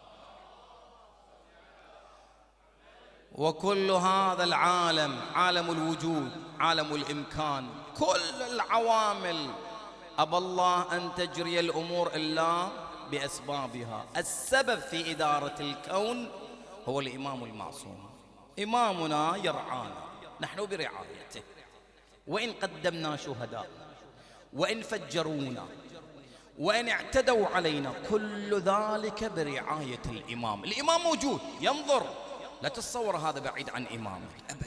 وكل هذا العالم، عالم الوجود، عالم الإمكان، كل العوامل أبى الله أن تجري الأمور إلا بأسبابها. السبب في إدارة الكون هو الإمام المعصوم. إمامنا يرعانا، نحن برعايته، وإن قدمنا شهداء، وإن فجرونا، وإن اعتدوا علينا، كل ذلك برعاية الإمام. الإمام موجود ينظر، لا تتصور هذا بعيد عن إمامك أبدا.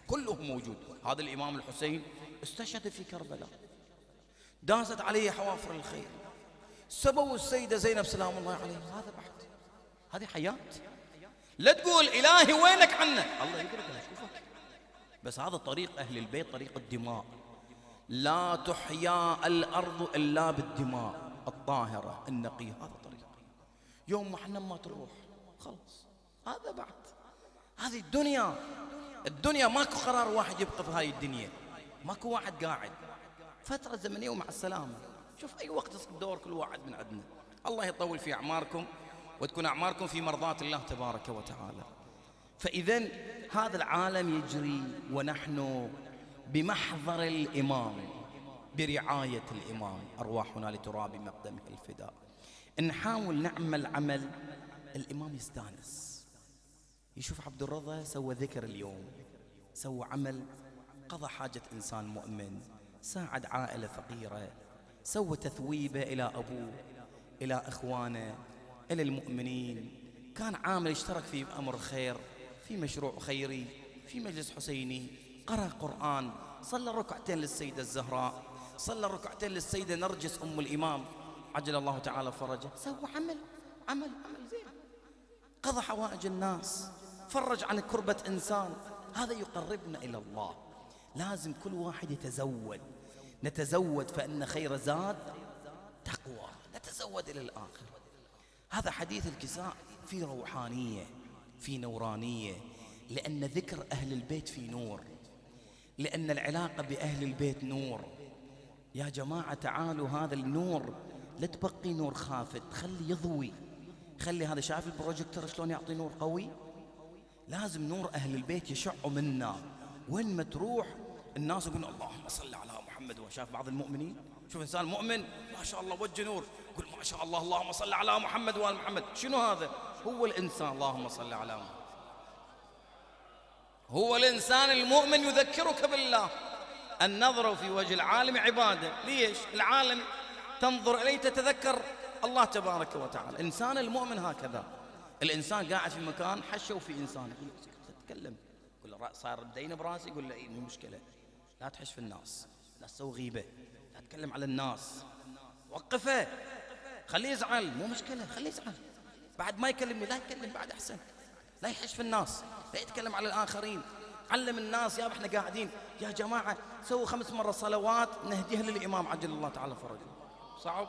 كلهم موجود. هذا الإمام الحسين استشهد في كربلاء، داست عليه حوافر الخير، سبوا السيدة زينب سلام الله عليها. هذا بعد هذه حياة. لا تقول إلهي وينك عنا، الله يدرك أنا أشوفك. بس هذا طريق أهل البيت، طريق الدماء. لا تحيا الأرض إلا بالدماء الطاهرة النقية. هذا طريق. يوم ما احنا ما تروح خلاص. هذا بعد هذه الدنيا. الدنيا ماكو قرار واحد يبقى في هاي الدنيا، ماكو واحد قاعد فترة زمنية ومع السلامة. شوف أي وقت يصير دور كل واحد من عندنا. الله يطول في أعماركم وتكون أعماركم في مرضاة الله تبارك وتعالى. فإذا هذا العالم يجري ونحن بمحضر الإمام، برعاية الإمام، أرواحنا لتراب مقدمه الفداء. نحاول نعمل عمل الإمام يستانس، يشوف عبد الرضا سوى ذكر اليوم، سوى عمل قضى حاجة إنسان مؤمن، ساعد عائلة فقيرة، سوى تثويبة إلى أبوه، إلى إخوانه، إلى المؤمنين، كان عامل اشترك في أمر خير، في مشروع خيري، في مجلس حسيني، قرأ قرآن، صلى ركعتين للسيدة الزهراء، صلى ركعتين للسيدة نرجس أم الإمام عجل الله تعالى فرجه. سوى عمل زين، قضى حوائج الناس، فرج عن كربة إنسان. هذا يقربنا إلى الله. لازم كل واحد نتزود فإن خير زاد تقوى، نتزود إلى الآخر. هذا حديث الكساء في روحانية، في نورانية، لأن ذكر أهل البيت في نور، لأن العلاقة بأهل البيت نور. يا جماعة تعالوا، هذا النور لا تبقي نور خافت، خلي يضوي، خلي هذا. شايف البروجيكتور شلون يعطي نور قوي؟ لازم نور أهل البيت يشع منا. وين ما تروح الناس يقولون اللهم صل على محمد. وشاف بعض المؤمنين، شوف إنسان مؤمن ما شاء الله وجه نور، يقول ما شاء الله اللهم صل على محمد وآل محمد. شنو هذا؟ هو الإنسان اللهم صل على محمد، هو الإنسان المؤمن يذكرك بالله. النظر في وجه العالم عبادة. ليش؟ العالم تنظر إليه تتذكر الله تبارك وتعالى. الإنسان المؤمن هكذا. الإنسان قاعد في مكان حشوا في إنسان، يقول تتكلم، يقول له صار بدين براسي، يقول له إيه مو مشكلة، لا تحش في الناس، لا تسوي غيبة، لا تتكلم على الناس، وقفه، خليه يزعل، مو مشكلة، خليه يزعل. بعد ما يكلمني لا يتكلم، بعد أحسن، لا يحش في الناس، لا يتكلم على الآخرين. علم الناس. يا احنا قاعدين يا جماعة سووا 5 مرات صلوات نهديها للإمام عجل الله تعالى فرجه. صعب؟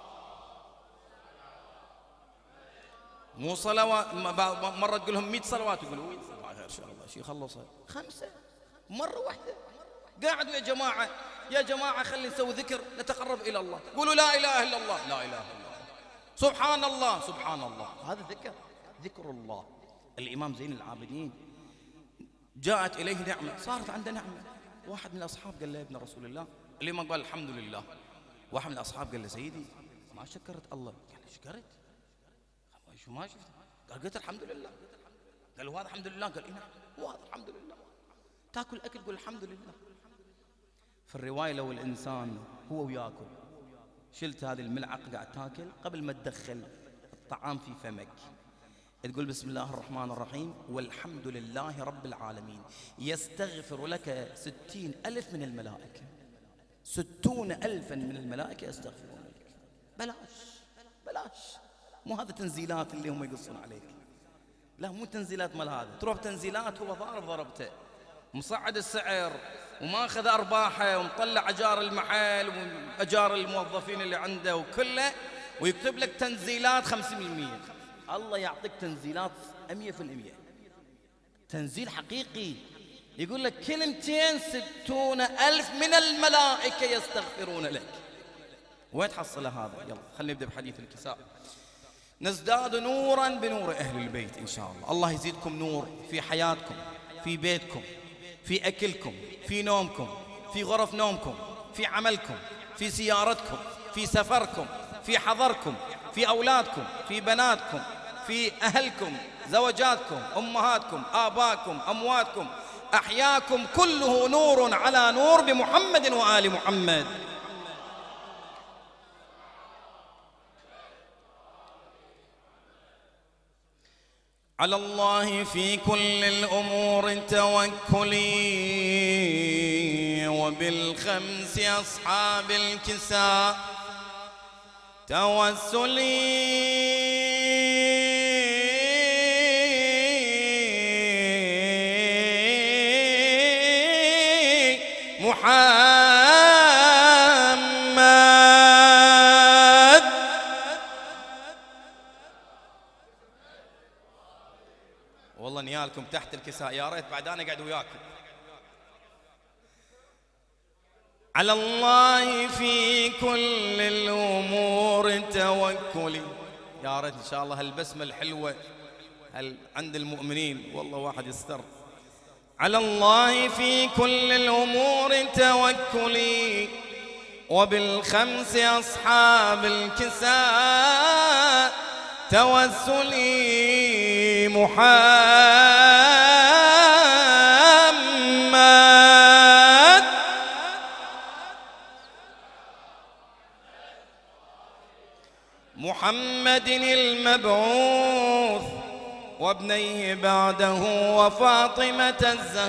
مو صلوات مرة تقول لهم 100 صلوات يقولوا وين ان شاء الله شيء خلصها 5 مرة واحدة. قاعدوا يا جماعة خلي نسوي ذكر نتقرب إلى الله. قولوا لا إله إلا الله، لا إله إلا الله، سبحان الله سبحان الله. هذا ذكر الله. الإمام زين العابدين جاءت إليه نعمة، صارت عنده نعمة. واحد من الأصحاب قال له يا ابن رسول الله، الإمام قال الحمد لله. واحد من الأصحاب قال له سيدي ما شكرت الله. قال شكرت؟ شو ما شفت؟ قال قلت الحمد لله. قال وهذا الحمد لله؟ قال إيه نعم وهذا الحمد لله. تاكل أكل قول الحمد لله. في الرواية لو الإنسان هو وياكل شلت هذه الملعقة قاعد تاكل، قبل ما تدخل الطعام في فمك تقول بسم الله الرحمن الرحيم والحمد لله رب العالمين، يستغفر لك 60,000 من الملائكة. 60,000 من الملائكة يستغفرون لك. بلاش. مو هذا تنزيلات اللي هم يقصون عليك، لا مو تنزيلات مال هذا. تروح تنزيلات هو ضربته، مصعد السعر وماخذ أرباحه ومطلع أجار المحل وأجار الموظفين اللي عنده وكله، ويكتب لك تنزيلات 50%. الله يعطيك تنزيلات 100%، تنزيل حقيقي. يقول لك كل 260,000 من الملائكة يستغفرون لك. وين تحصل هذا؟ يلا خلينا نبدأ بحديث الكساء. نزداد نورا بنور أهل البيت إن شاء الله. الله يزيدكم نور في حياتكم، في بيتكم، في أكلكم، في نومكم، في غرف نومكم، في عملكم، في سيارتكم، في سفركم، في حضركم، في أولادكم، في بناتكم، في أهلكم، زوجاتكم، أمهاتكم، آباكم، أمواتكم، أحياكم، كله نور على نور بمحمد وآل محمد. على الله في كل الأمور توكلي، وبالخمس أصحاب الكساء توسلي. محمد والله نيالكم تحت الكساء، يا ريت بعد أنا قاعد وياكم. على الله في كل الأمور توكلي. يا ريت إن شاء الله هالبسمة الحلوة عند المؤمنين، والله واحد يستر. على الله في كل الأمور توكلي، وبالخمس أصحاب الكساء توسلي. محمد محمد المبعوث، وابنيه بعده وفاطمة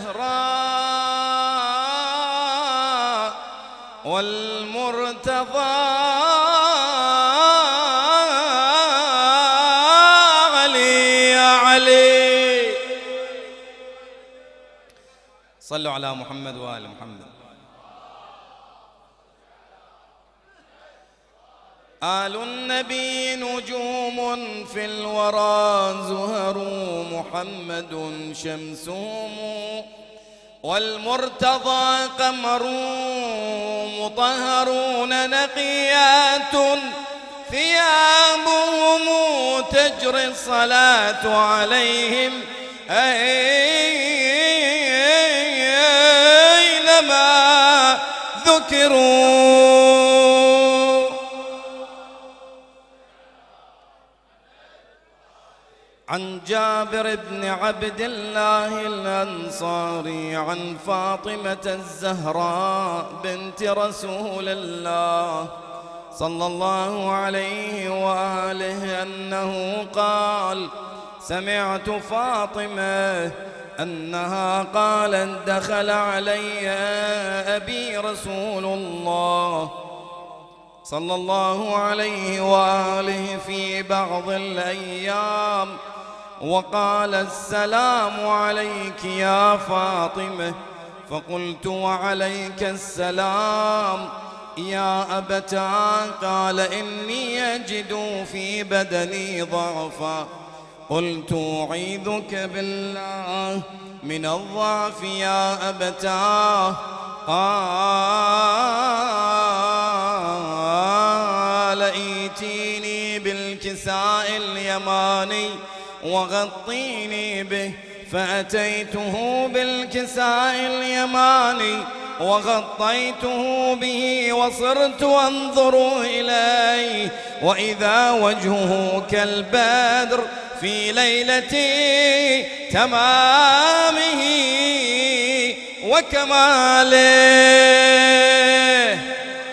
الزهراء والمرتضى علي يا علي. صلوا على محمد وآل محمد. آل النبي نجوم في الورى زهروا، محمد شمسهم والمرتضى قمر، مطهرون نقيات ثيابهم تجري الصلاة عليهم أينما ذكروا. عن جابر بن عبد الله الأنصاري عن فاطمة الزهراء بنت رسول الله صلى الله عليه وآله أنه قال: سمعت فاطمة أنها قالت: دخل علي أبي رسول الله صلى الله عليه وآله في بعض الأيام وقال: السلام عليك يا فاطمة. فقلت: وعليك السلام يا أبتاه. قال: إني أجد في بدني ضعفا. قلت: أعيذك بالله من الضعف يا أبتاه. قال: ائتيني بالكساء اليماني وغطيني به. فأتيته بالكساء اليماني وغطيته به، وصرت أنظر إليه وإذا وجهه كالبدر في ليلة تمامه وكماله.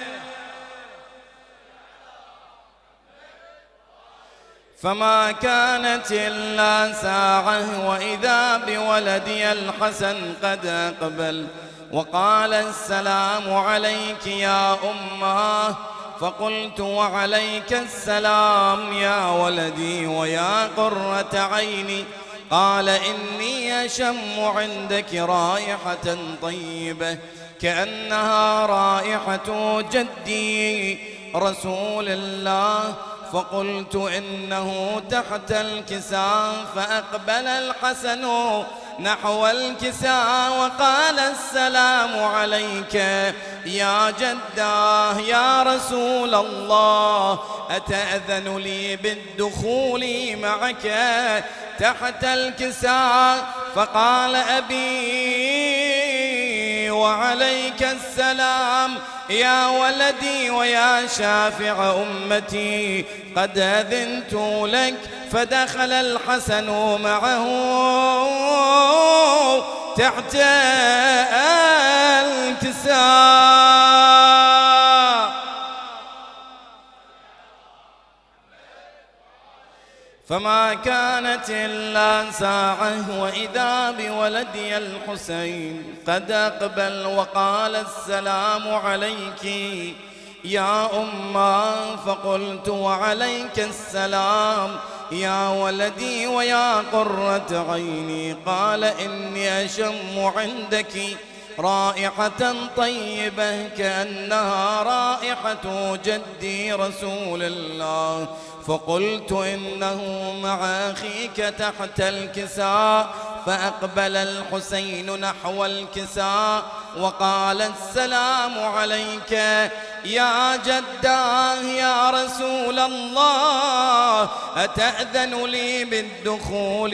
فما كانت إلا ساعة وإذا بولدي الحسن قد أقبل وقال: السلام عليك يا أماه. فقلت: وعليك السلام يا ولدي ويا قرة عيني. قال: إني أشم عندك رائحة طيبة كأنها رائحة جدي رسول الله. فقلت: إنه تحت الكساء. فأقبل الحسن نحو الكساء وقال: السلام عليك يا جداه يا رسول الله، أتأذن لي بالدخول معك تحت الكساء؟ فقال أبي: وعليك السلام يا ولدي ويا شافع أمتي، قد أذنت لك. فدخل الحسن معه تحت الكساء. فما كانت إلا ساعة وإذا بولدي الحسين قد أقبل وقال السلام عليك يا أمه. فقلت وعليك السلام يا ولدي ويا قرة عيني. قال إني أشم عندك رائحة طيبة كأنها رائحة جدي رسول الله. فقلت إنه مع أخيك تحت الكساء. فأقبل الحسين نحو الكساء وقال السلام عليك يا جداه يا رسول الله، أتأذن لي بالدخول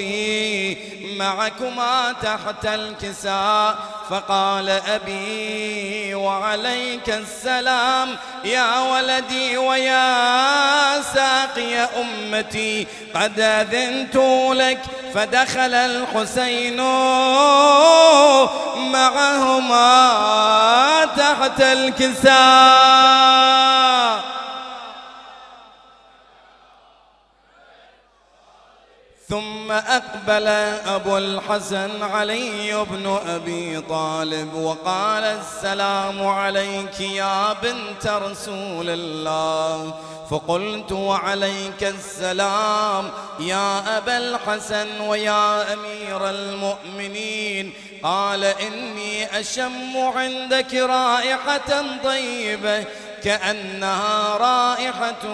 معكما تحت الكساء؟ فقال أبي وعليك السلام يا ولدي ويا ساقي أمتي، قد أذنت لك. فدخل الحسين معهما تحت الكساء. ثم أقبل أبو الحسن علي بن أبي طالب وقال السلام عليك يا بنت رسول الله. فقلت وعليك السلام يا أبا الحسن ويا أمير المؤمنين. قال إني أشم عندك رائحة طيبة كأنها رائحة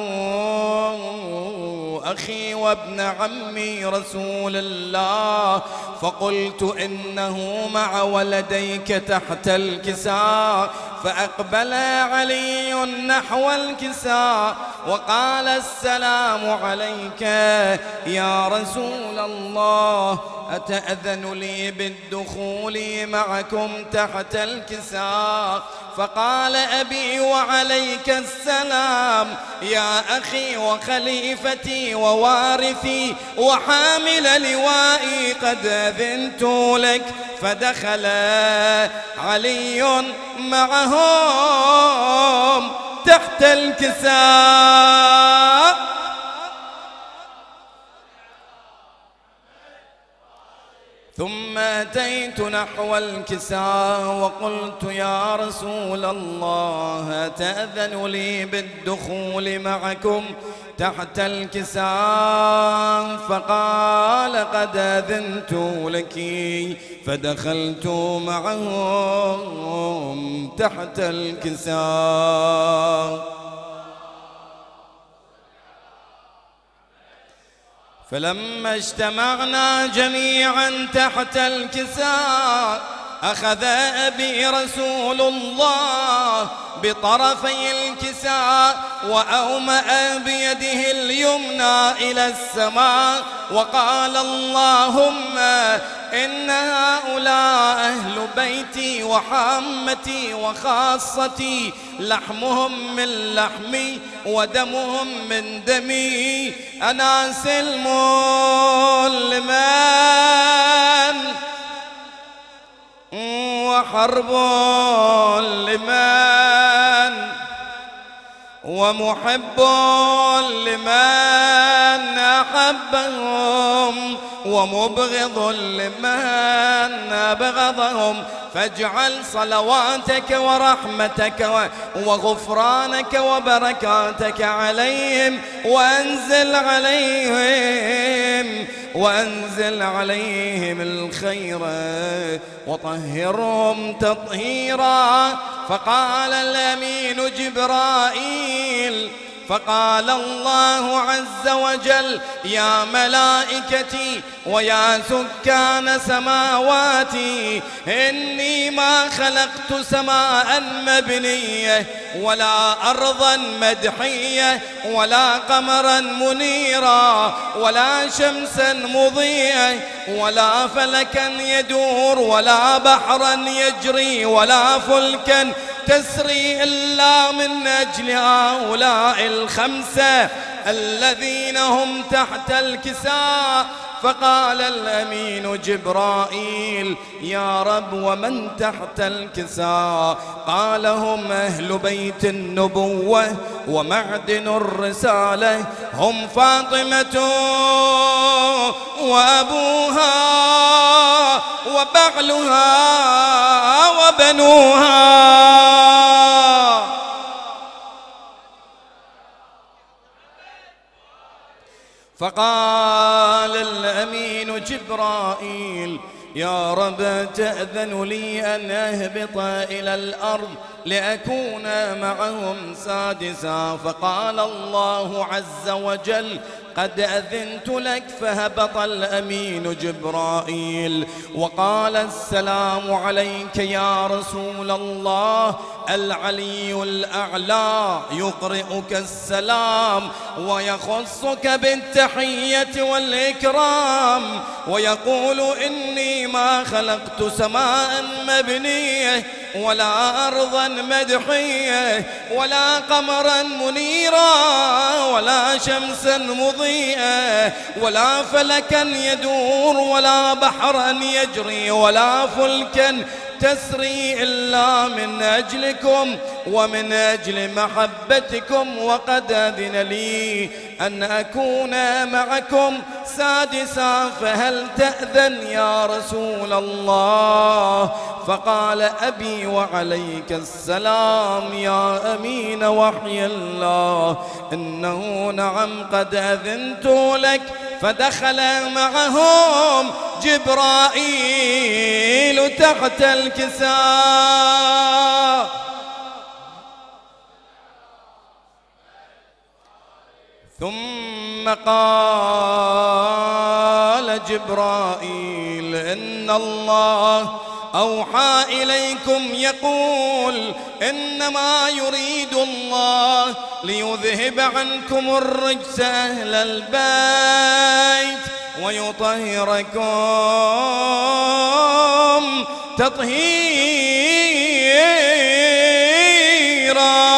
أخي وابن عمي رسول الله. فقلت إنه مع ولديك تحت الكساء. فأقبل علي نحو الكساء وقال السلام عليك يا رسول الله، أتأذن لي بالدخول معكم تحت الكساء؟ فقال أبي وعليك السلام يا أخي وخليفتي ووارثي وحامل لوائي، قد أذنت لك. فدخل علي معهم تحت الكساء. ثم أتيت نحو الكساء وقلت يا رسول الله، أتأذن لي بالدخول معكم تحت الكساء؟ فقال قد أذنت لك. فدخلت معهم تحت الكساء. فلما اجتمعنا جميعا تحت الكساء أخذ أبي رسول الله بطرفي الكساء وأومأ بيده اليمنى إلى السماء وقال اللهم إن هؤلاء أهل بيتي وحامتي وخاصتي، لحمهم من لحمي ودمهم من دمي، أنا سلم لمن وحرب لمن ومحب لمن أحبهم ومبغض لمن أبغضهم. فاجعل صلواتك ورحمتك وغفرانك وبركاتك عليهم وأنزل عليهم الخير وطهرهم تطهيرا. فقال الأمين جبرائيل فقال الله عز وجل يا ملائكتي ويا سكان سماواتي، إني ما خلقت سماء مبنية ولا أرضا مدحية ولا قمرا منيرا ولا شمسا مضيئة ولا فلكا يدور ولا بحرا يجري ولا فلكا تسري إلا من أجل هؤلاء الخمسة الذين هم تحت الكساء. فقال الأمين جبرائيل يا رب ومن تحت الكساء؟ قال هم أهل بيت النبوة ومعدن الرسالة هم فاطمة وأبوها وبعلها وبنوها. فقال الأمين جبرائيل: يا رب تأذن لي أن أهبط إلى الأرض لأكون معهم سادسا. فقال الله عز وجل: قد أذنت لك. فهبط الأمين جبرائيل وقال: السلام عليك يا رسول الله. العلي الأعلى يقرئك السلام ويخصك بالتحية والإكرام ويقول: إني ما خلقت سماء مبنية ولا أرضا مدحية ولا قمرا منيرا ولا شمسا مضيئة ولا فلكا يدور ولا بحرا يجري ولا فلكا تسري إلا من أجلكم ومن أجل محبتكم. وقد أذن لي أن أكون معكم سادسا، فهل تأذن يا رسول الله؟ فقال: أبي وعليك السلام يا أمين وحي الله، إنه نعم قد أذنت لك. فدخل معهم جبرائيل تحت الكساء ثم قال جبرائيل: إن الله أوحى إليكم يقول: إنما يريد الله ليذهب عنكم الرجس أهل البيت ويطهركم تطهيرا.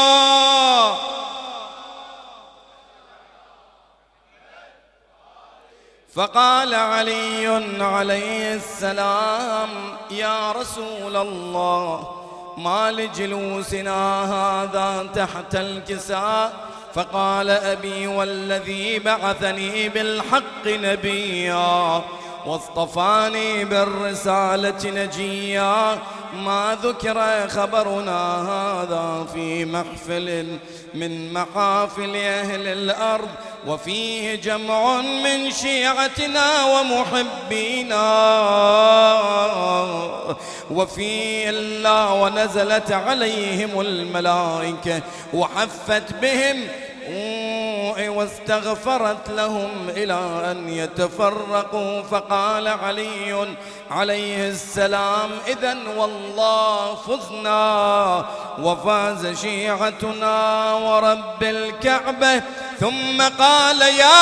فقال علي عليه السلام: يا رسول الله، ما لجلوسنا هذا تحت الكساء؟ فقال: أبي والذي بعثني بالحق نبيا واصطفاني بالرسالة نجيا، ما ذكر خبرنا هذا في محفل من محافل أهل الأرض وفيه جمع من شيعتنا ومحبينا وفيه إلا ونزلت عليهم الملائكة وحفت بهم واستغفرت لهم إلى أن يتفرقوا. فقال علي عليه السلام: إذن والله فزنا وفاز شيعتنا ورب الكعبة. ثم قال: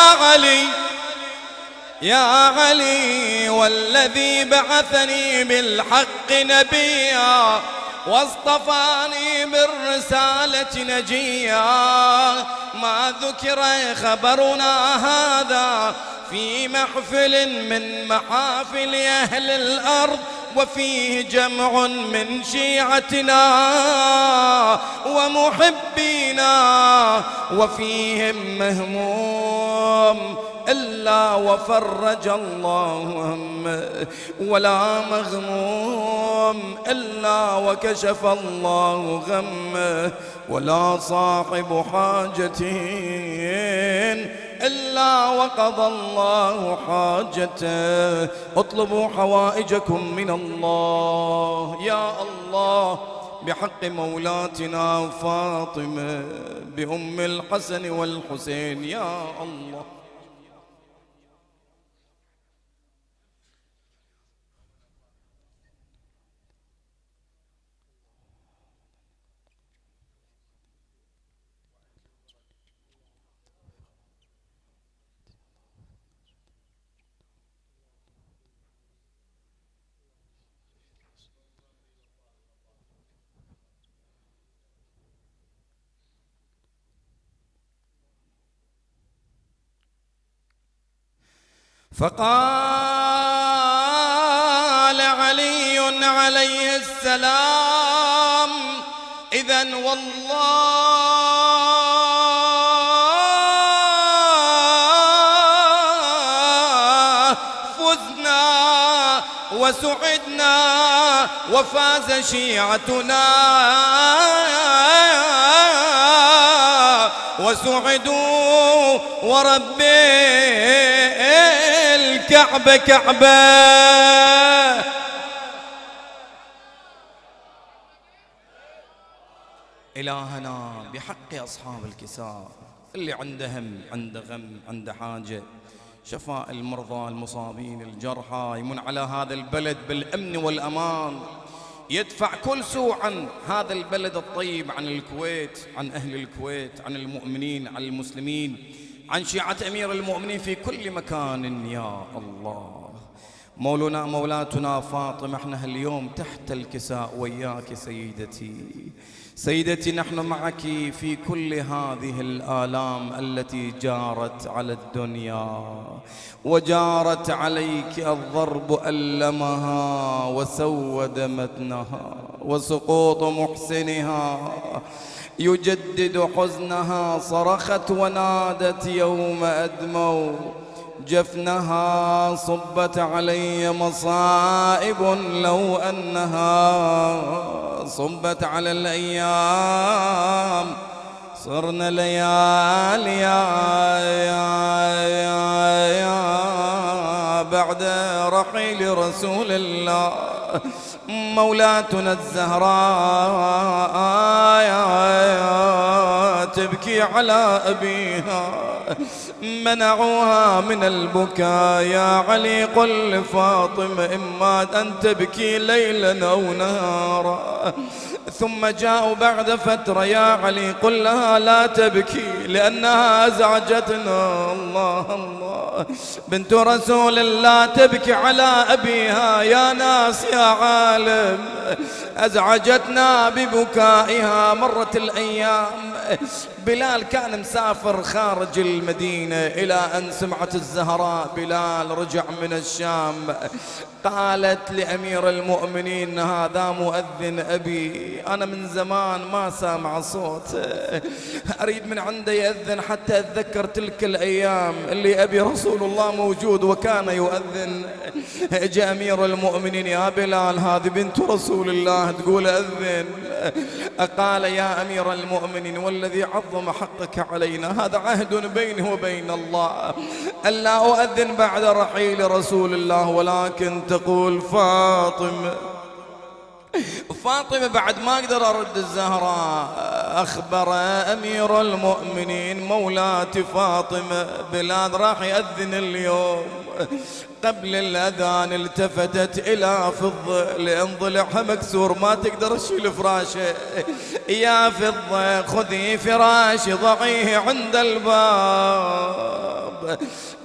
يا علي والذي بعثني بالحق نبيا واصطفاني بالرسالة نجيا، ما ذكر خبرنا هذا في محفل من محافل أهل الأرض وفيه جمع من شيعتنا ومحبينا وفيهم مهموم إلا وفرج الله همه، ولا مغموم إلا وكشف الله غمه، ولا صاحب حاجة إلا وقضى الله حاجته. اطلبوا حوائجكم من الله يا الله بحق مولاتنا فاطمة بأم الحسن والحسين يا الله. فقال علي عليه السلام: إذن والله وسعدنا وفاز شيعتنا وسعدوا ورب الكعبة كعبة. إلهنا بحق أصحاب الكساء اللي عنده هم، عنده غم، عنده حاجة، شفاء المرضى المصابين الجرحى، يمن على هذا البلد بالأمن والأمان، يدفع كل سوء عن هذا البلد الطيب، عن الكويت، عن أهل الكويت، عن المؤمنين، عن المسلمين، عن شيعة أمير المؤمنين في كل مكان يا الله. مولنا مولاتنا فاطمة، احنا اليوم تحت الكساء وياك سيدتي. سيدتي نحن معك في كل هذه الآلام التي جارت على الدنيا، وجارت عليك الضرب ألمها وسود متنها، وسقوط محسنها يجدد حزنها، صرخت ونادت يوم أدموا جفنها، صبت علي مصائب لو أنها صبت على الأيام، صرنا لياليا بعد رحيل رسول الله. مولاتنا الزهراء تبكي على أبيها، منعوها من البكاء. يا علي قل لفاطمة إما أن تبكي ليلا أو نهارا. ثم جاءوا بعد فترة، يا علي قل لها لا تبكي لأنها أزعجتنا. الله الله، بنت رسول الله تبكي على أبيها. يا ناس يا عالم، أزعجتنا ببكائها. مرت الأيام، بلال كان مسافر خارج المدينة إلى أن سمعت الزهراء بلال رجع من الشام. قالت لأمير المؤمنين هذا مؤذن أبي، أنا من زمان ما سامع صوت، أريد من عنده يأذن حتى أتذكر تلك الأيام اللي أبي رسول الله موجود وكان يؤذن. جاء أمير المؤمنين، يا بلال هذه بنت رسول الله تقول أذن. قال يا أمير المؤمنين والذي عظم حقك علينا هذا عهد بيني وبين الله ألا أؤذن بعد رحيل رسول الله، ولكن تقول فاطمة. فاطمة بعد ما أقدر أرد الزهراء، أخبر أمير المؤمنين مولاتي فاطمة بلال راح يأذن اليوم. قبل الأذان التفتت إلى فضة لأن ضلعها مكسور ما تقدر تشيل فراشه. يا فضة خذي فراشي ضعيه عند الباب.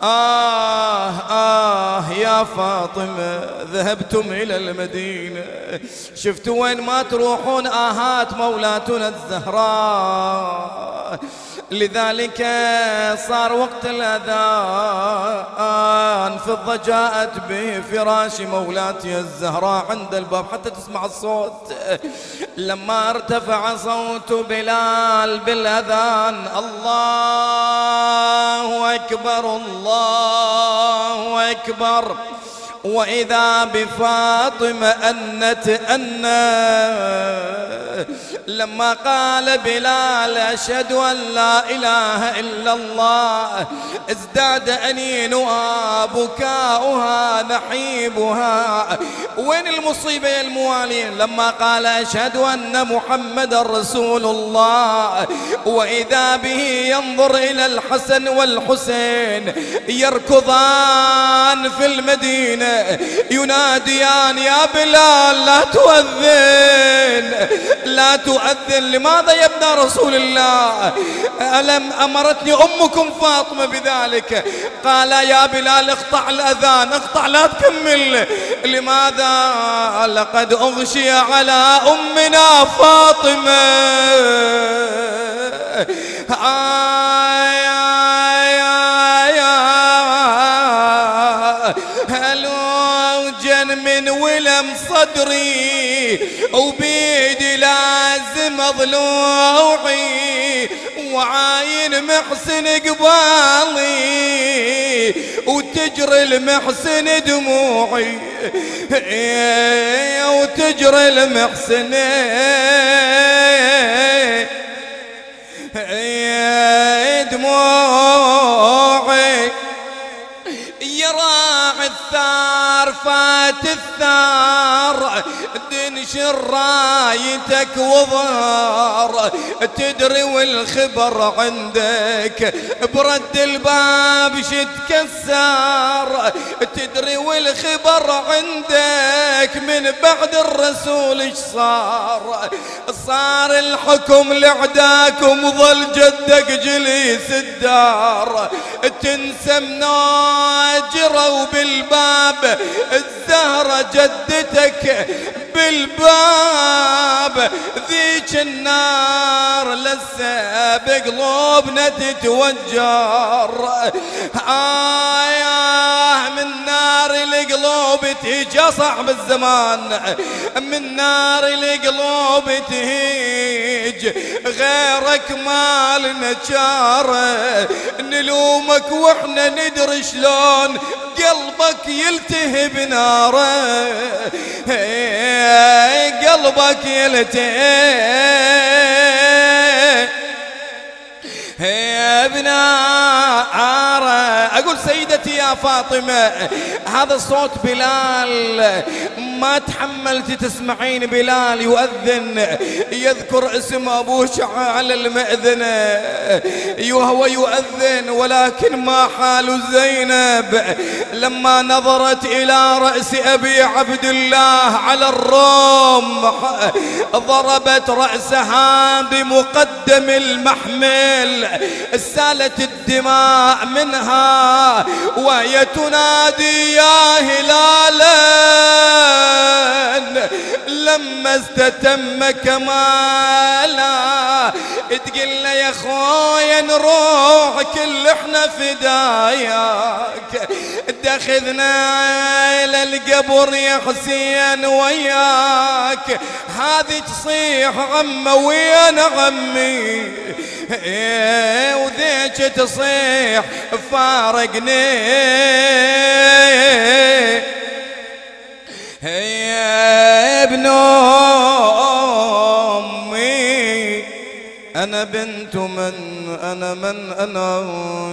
يا فاطمة ذهبتم إلى المدينة، شفتوا وين ما تروحون آهات مولاتنا الزهراء، لذلك صار وقت الأذان. فضة جاءت بفراش مولاتي الزهراء عند الباب حتى تسمع الصوت. لما ارتفع صوت بلال بالأذان، الله أكبر الله أكبر، وإذا بفاطمة أنت لما قال بلال أشهد أن لا إله إلا الله، ازداد أنينها بكاؤها نحيبها. وين المصيبة يا الموالين؟ لما قال أشهد أن محمد رسول الله، وإذا به ينظر إلى الحسن والحسين يركضان في المدينة يناديان يا بلال لا تؤذن لا تؤذن. لماذا يا ابن رسول الله؟ ألم أمرتني أمكم فاطمة بذلك؟ قال يا بلال اقطع الأذان، اقطع لا تكمل. لماذا؟ لقد أغشي على أمنا فاطمة. من ولم صدري وبيدي لازم ضلوعي، وعاين محسن قبالي وتجري المحسن دموعي وتجري المحسن دموعي يا راعي الثار فات الثار تنشر رايتك وظهر تدري والخبر عندك برد الباب شتكسر تدري والخبر عندك من بعد الرسول ايش صار الحكم لعداكم ظل جدك جليس الدار تنسى مناجرة وبالباب الزهرة جدتك بالباب ذيك النار لسه بقلوبنا تتوجر من نار القلوب تهيج صاحب الزمان من نار القلوب تهيج غيرك ما لنا جاره نلومك واحنا ندري شلون قلبك يلتهب ناره قلبك يلتهب بنار. أقول سيدتي يا فاطمة هذا صوت بلال ما تحملت تسمعين بلال يؤذن يذكر اسم أبوش على المأذنة وهو يؤذن ولكن ما حال زينب لما نظرت إلى رأس أبي عبد الله على الرمح ضربت رأسها بمقدم المحمل سالت الدماء منها وهي تنادي يا هلالا لما استتم كمالا تقول له يا خويا نروح كل احنا فداياك اتخذنا للقبر يا حسين وياك هذه تصيح عمه ويا عمي وذيك تصيح فارقني يا ابن أمي أنا بنت أنا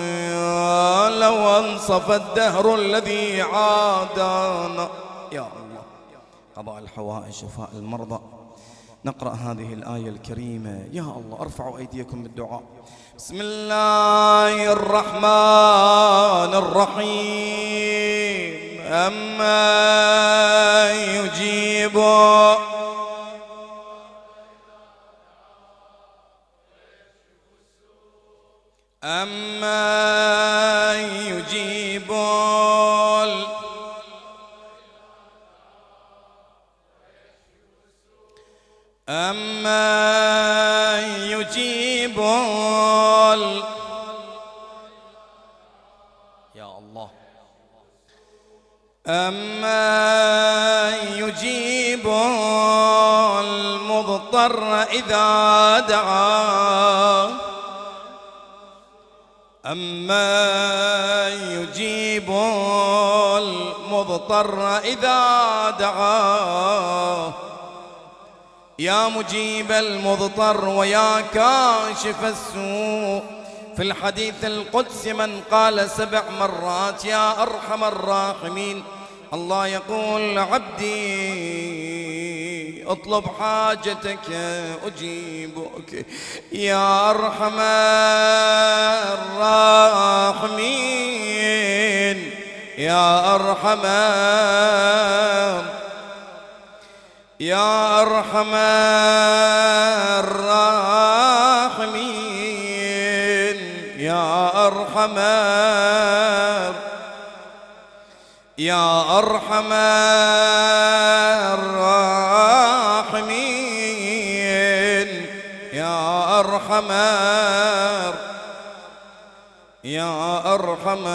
لو أنصف الدهر الذي عادانا. يا الله قضاء الحوائج شفاء المرضى. نقرأ هذه الآية الكريمة. يا الله ارفعوا أيديكم بالدعاء. بسم الله الرحمن الرحيم. أما يجيب يا الله يجيب المضطر إذا دعاه يجيب المضطر إذا دعاه يا مجيب المضطر ويا كاشف السوء. في الحديث القدسي من قال 7 مرات يا أرحم الراحمين الله يقول عبدي اطلب حاجتك أجيبك يا أرحم الراحمين يا أرحم الراحمين يا أرحم الراحمين يا أرحم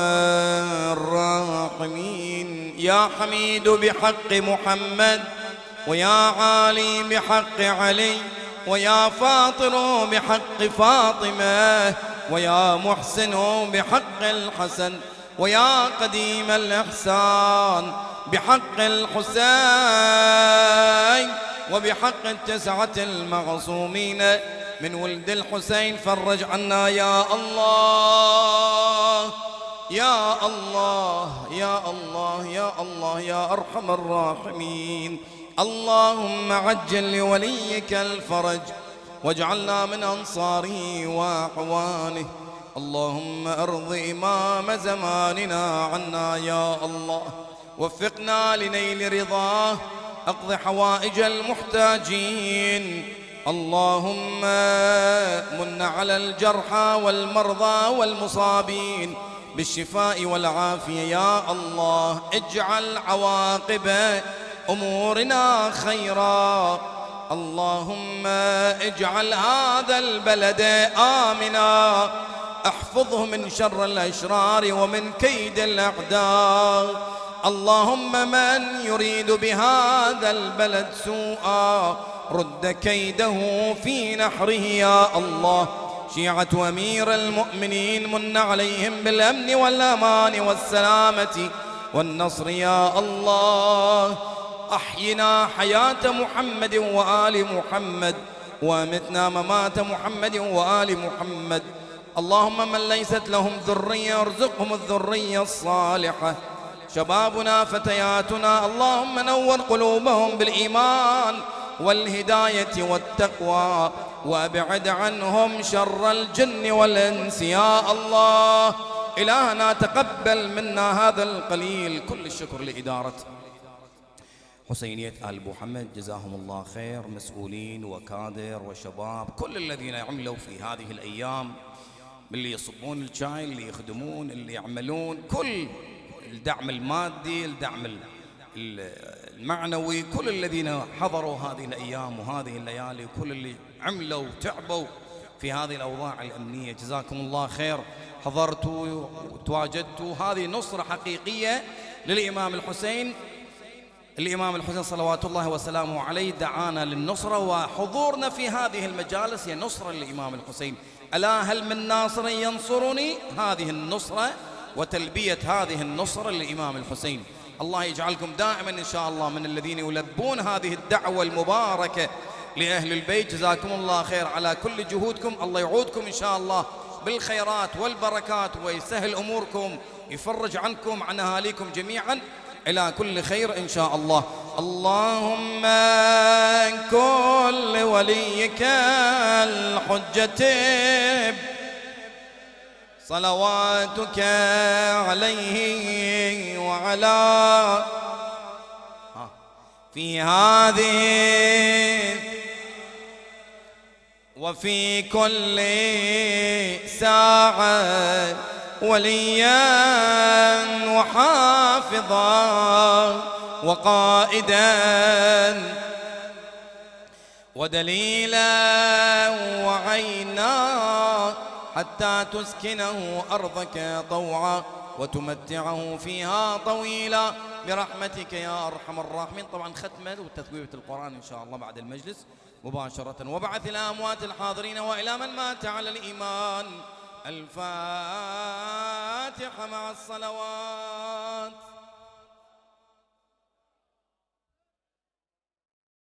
الراحمين. يا حميد بحق محمد ويا عالي بحق علي ويا فاطر بحق فاطمة، ويا محسن بحق الحسن، ويا قديم الإحسان بحق الحسين، وبحق التسعة المعصومين من ولد الحسين، فرج عنا يا الله يا الله يا الله يا الله يا أرحم الراحمين. اللهم عجل لوليك الفرج واجعلنا من أنصاره وأعوانه. اللهم أرض إمام زماننا عنا يا الله، وفقنا لنيل رضاه، أقض حوائج المحتاجين. اللهم من على الجرحى والمرضى والمصابين بالشفاء والعافية يا الله. اجعل عواقب أمورنا خيرا. اللهم اجعل هذا البلد آمنا، احفظه من شر الأشرار ومن كيد الأعداء. اللهم من يريد بهذا البلد سوءا رد كيده في نحره يا الله. شيعة أمير المؤمنين من عليهم بالأمن والأمان والسلامة والنصر يا الله. أحينا حياة محمد وآل محمد، وأمتنا ممات محمد وآل محمد. اللهم من ليست لهم ذرية ارزقهم الذرية الصالحة. شبابنا فتياتنا اللهم نور قلوبهم بالإيمان والهداية والتقوى، وأبعد عنهم شر الجن والإنس يا الله. إلهنا تقبل منا هذا القليل. كل الشكر لإدارة حسينية آل أبو حمد، جزاهم الله خير، مسؤولين وكادر وشباب، كل الذين عملوا في هذه الأيام، اللي يصبون الشاي، اللي يخدمون، اللي يعملون، كل الدعم المادي، الدعم المعنوي، كل الذين حضروا هذه الأيام وهذه الليالي، كل اللي عملوا وتعبوا في هذه الأوضاع الأمنية، جزاكم الله خير. حضرتوا وتواجدتوا، هذه نصرة حقيقية للإمام الحسين. الإمام الحسين صلوات الله وسلامه عليه دعانا للنصرة، وحضورنا في هذه المجالس هي نصرة للإمام الحسين. ألا هل من ناصر ينصرني؟ هذه النصرة وتلبية هذه النصرة للإمام الحسين. الله يجعلكم دائما إن شاء الله من الذين يلبون هذه الدعوة المباركة لأهل البيت. جزاكم الله خير على كل جهودكم. الله يعودكم إن شاء الله بالخيرات والبركات، ويسهل أموركم، يفرج عنكم عن أهاليكم جميعا إلى كل خير إن شاء الله. اللهم كن لوليك الحجة صلواتك عليه وعلى في هذه وفي كل ساعة وليا وحافظا وقائدا ودليلا وعينا، حتى تسكنه أرضك طوعا وتمتعه فيها طويلا برحمتك يا أرحم الراحمين. طبعا ختمة وتثويبة القرآن إن شاء الله بعد المجلس مباشرة. وبعث إلى أموات الحاضرين وإلى من مات على الإيمان. الفاتحة مع الصلوات.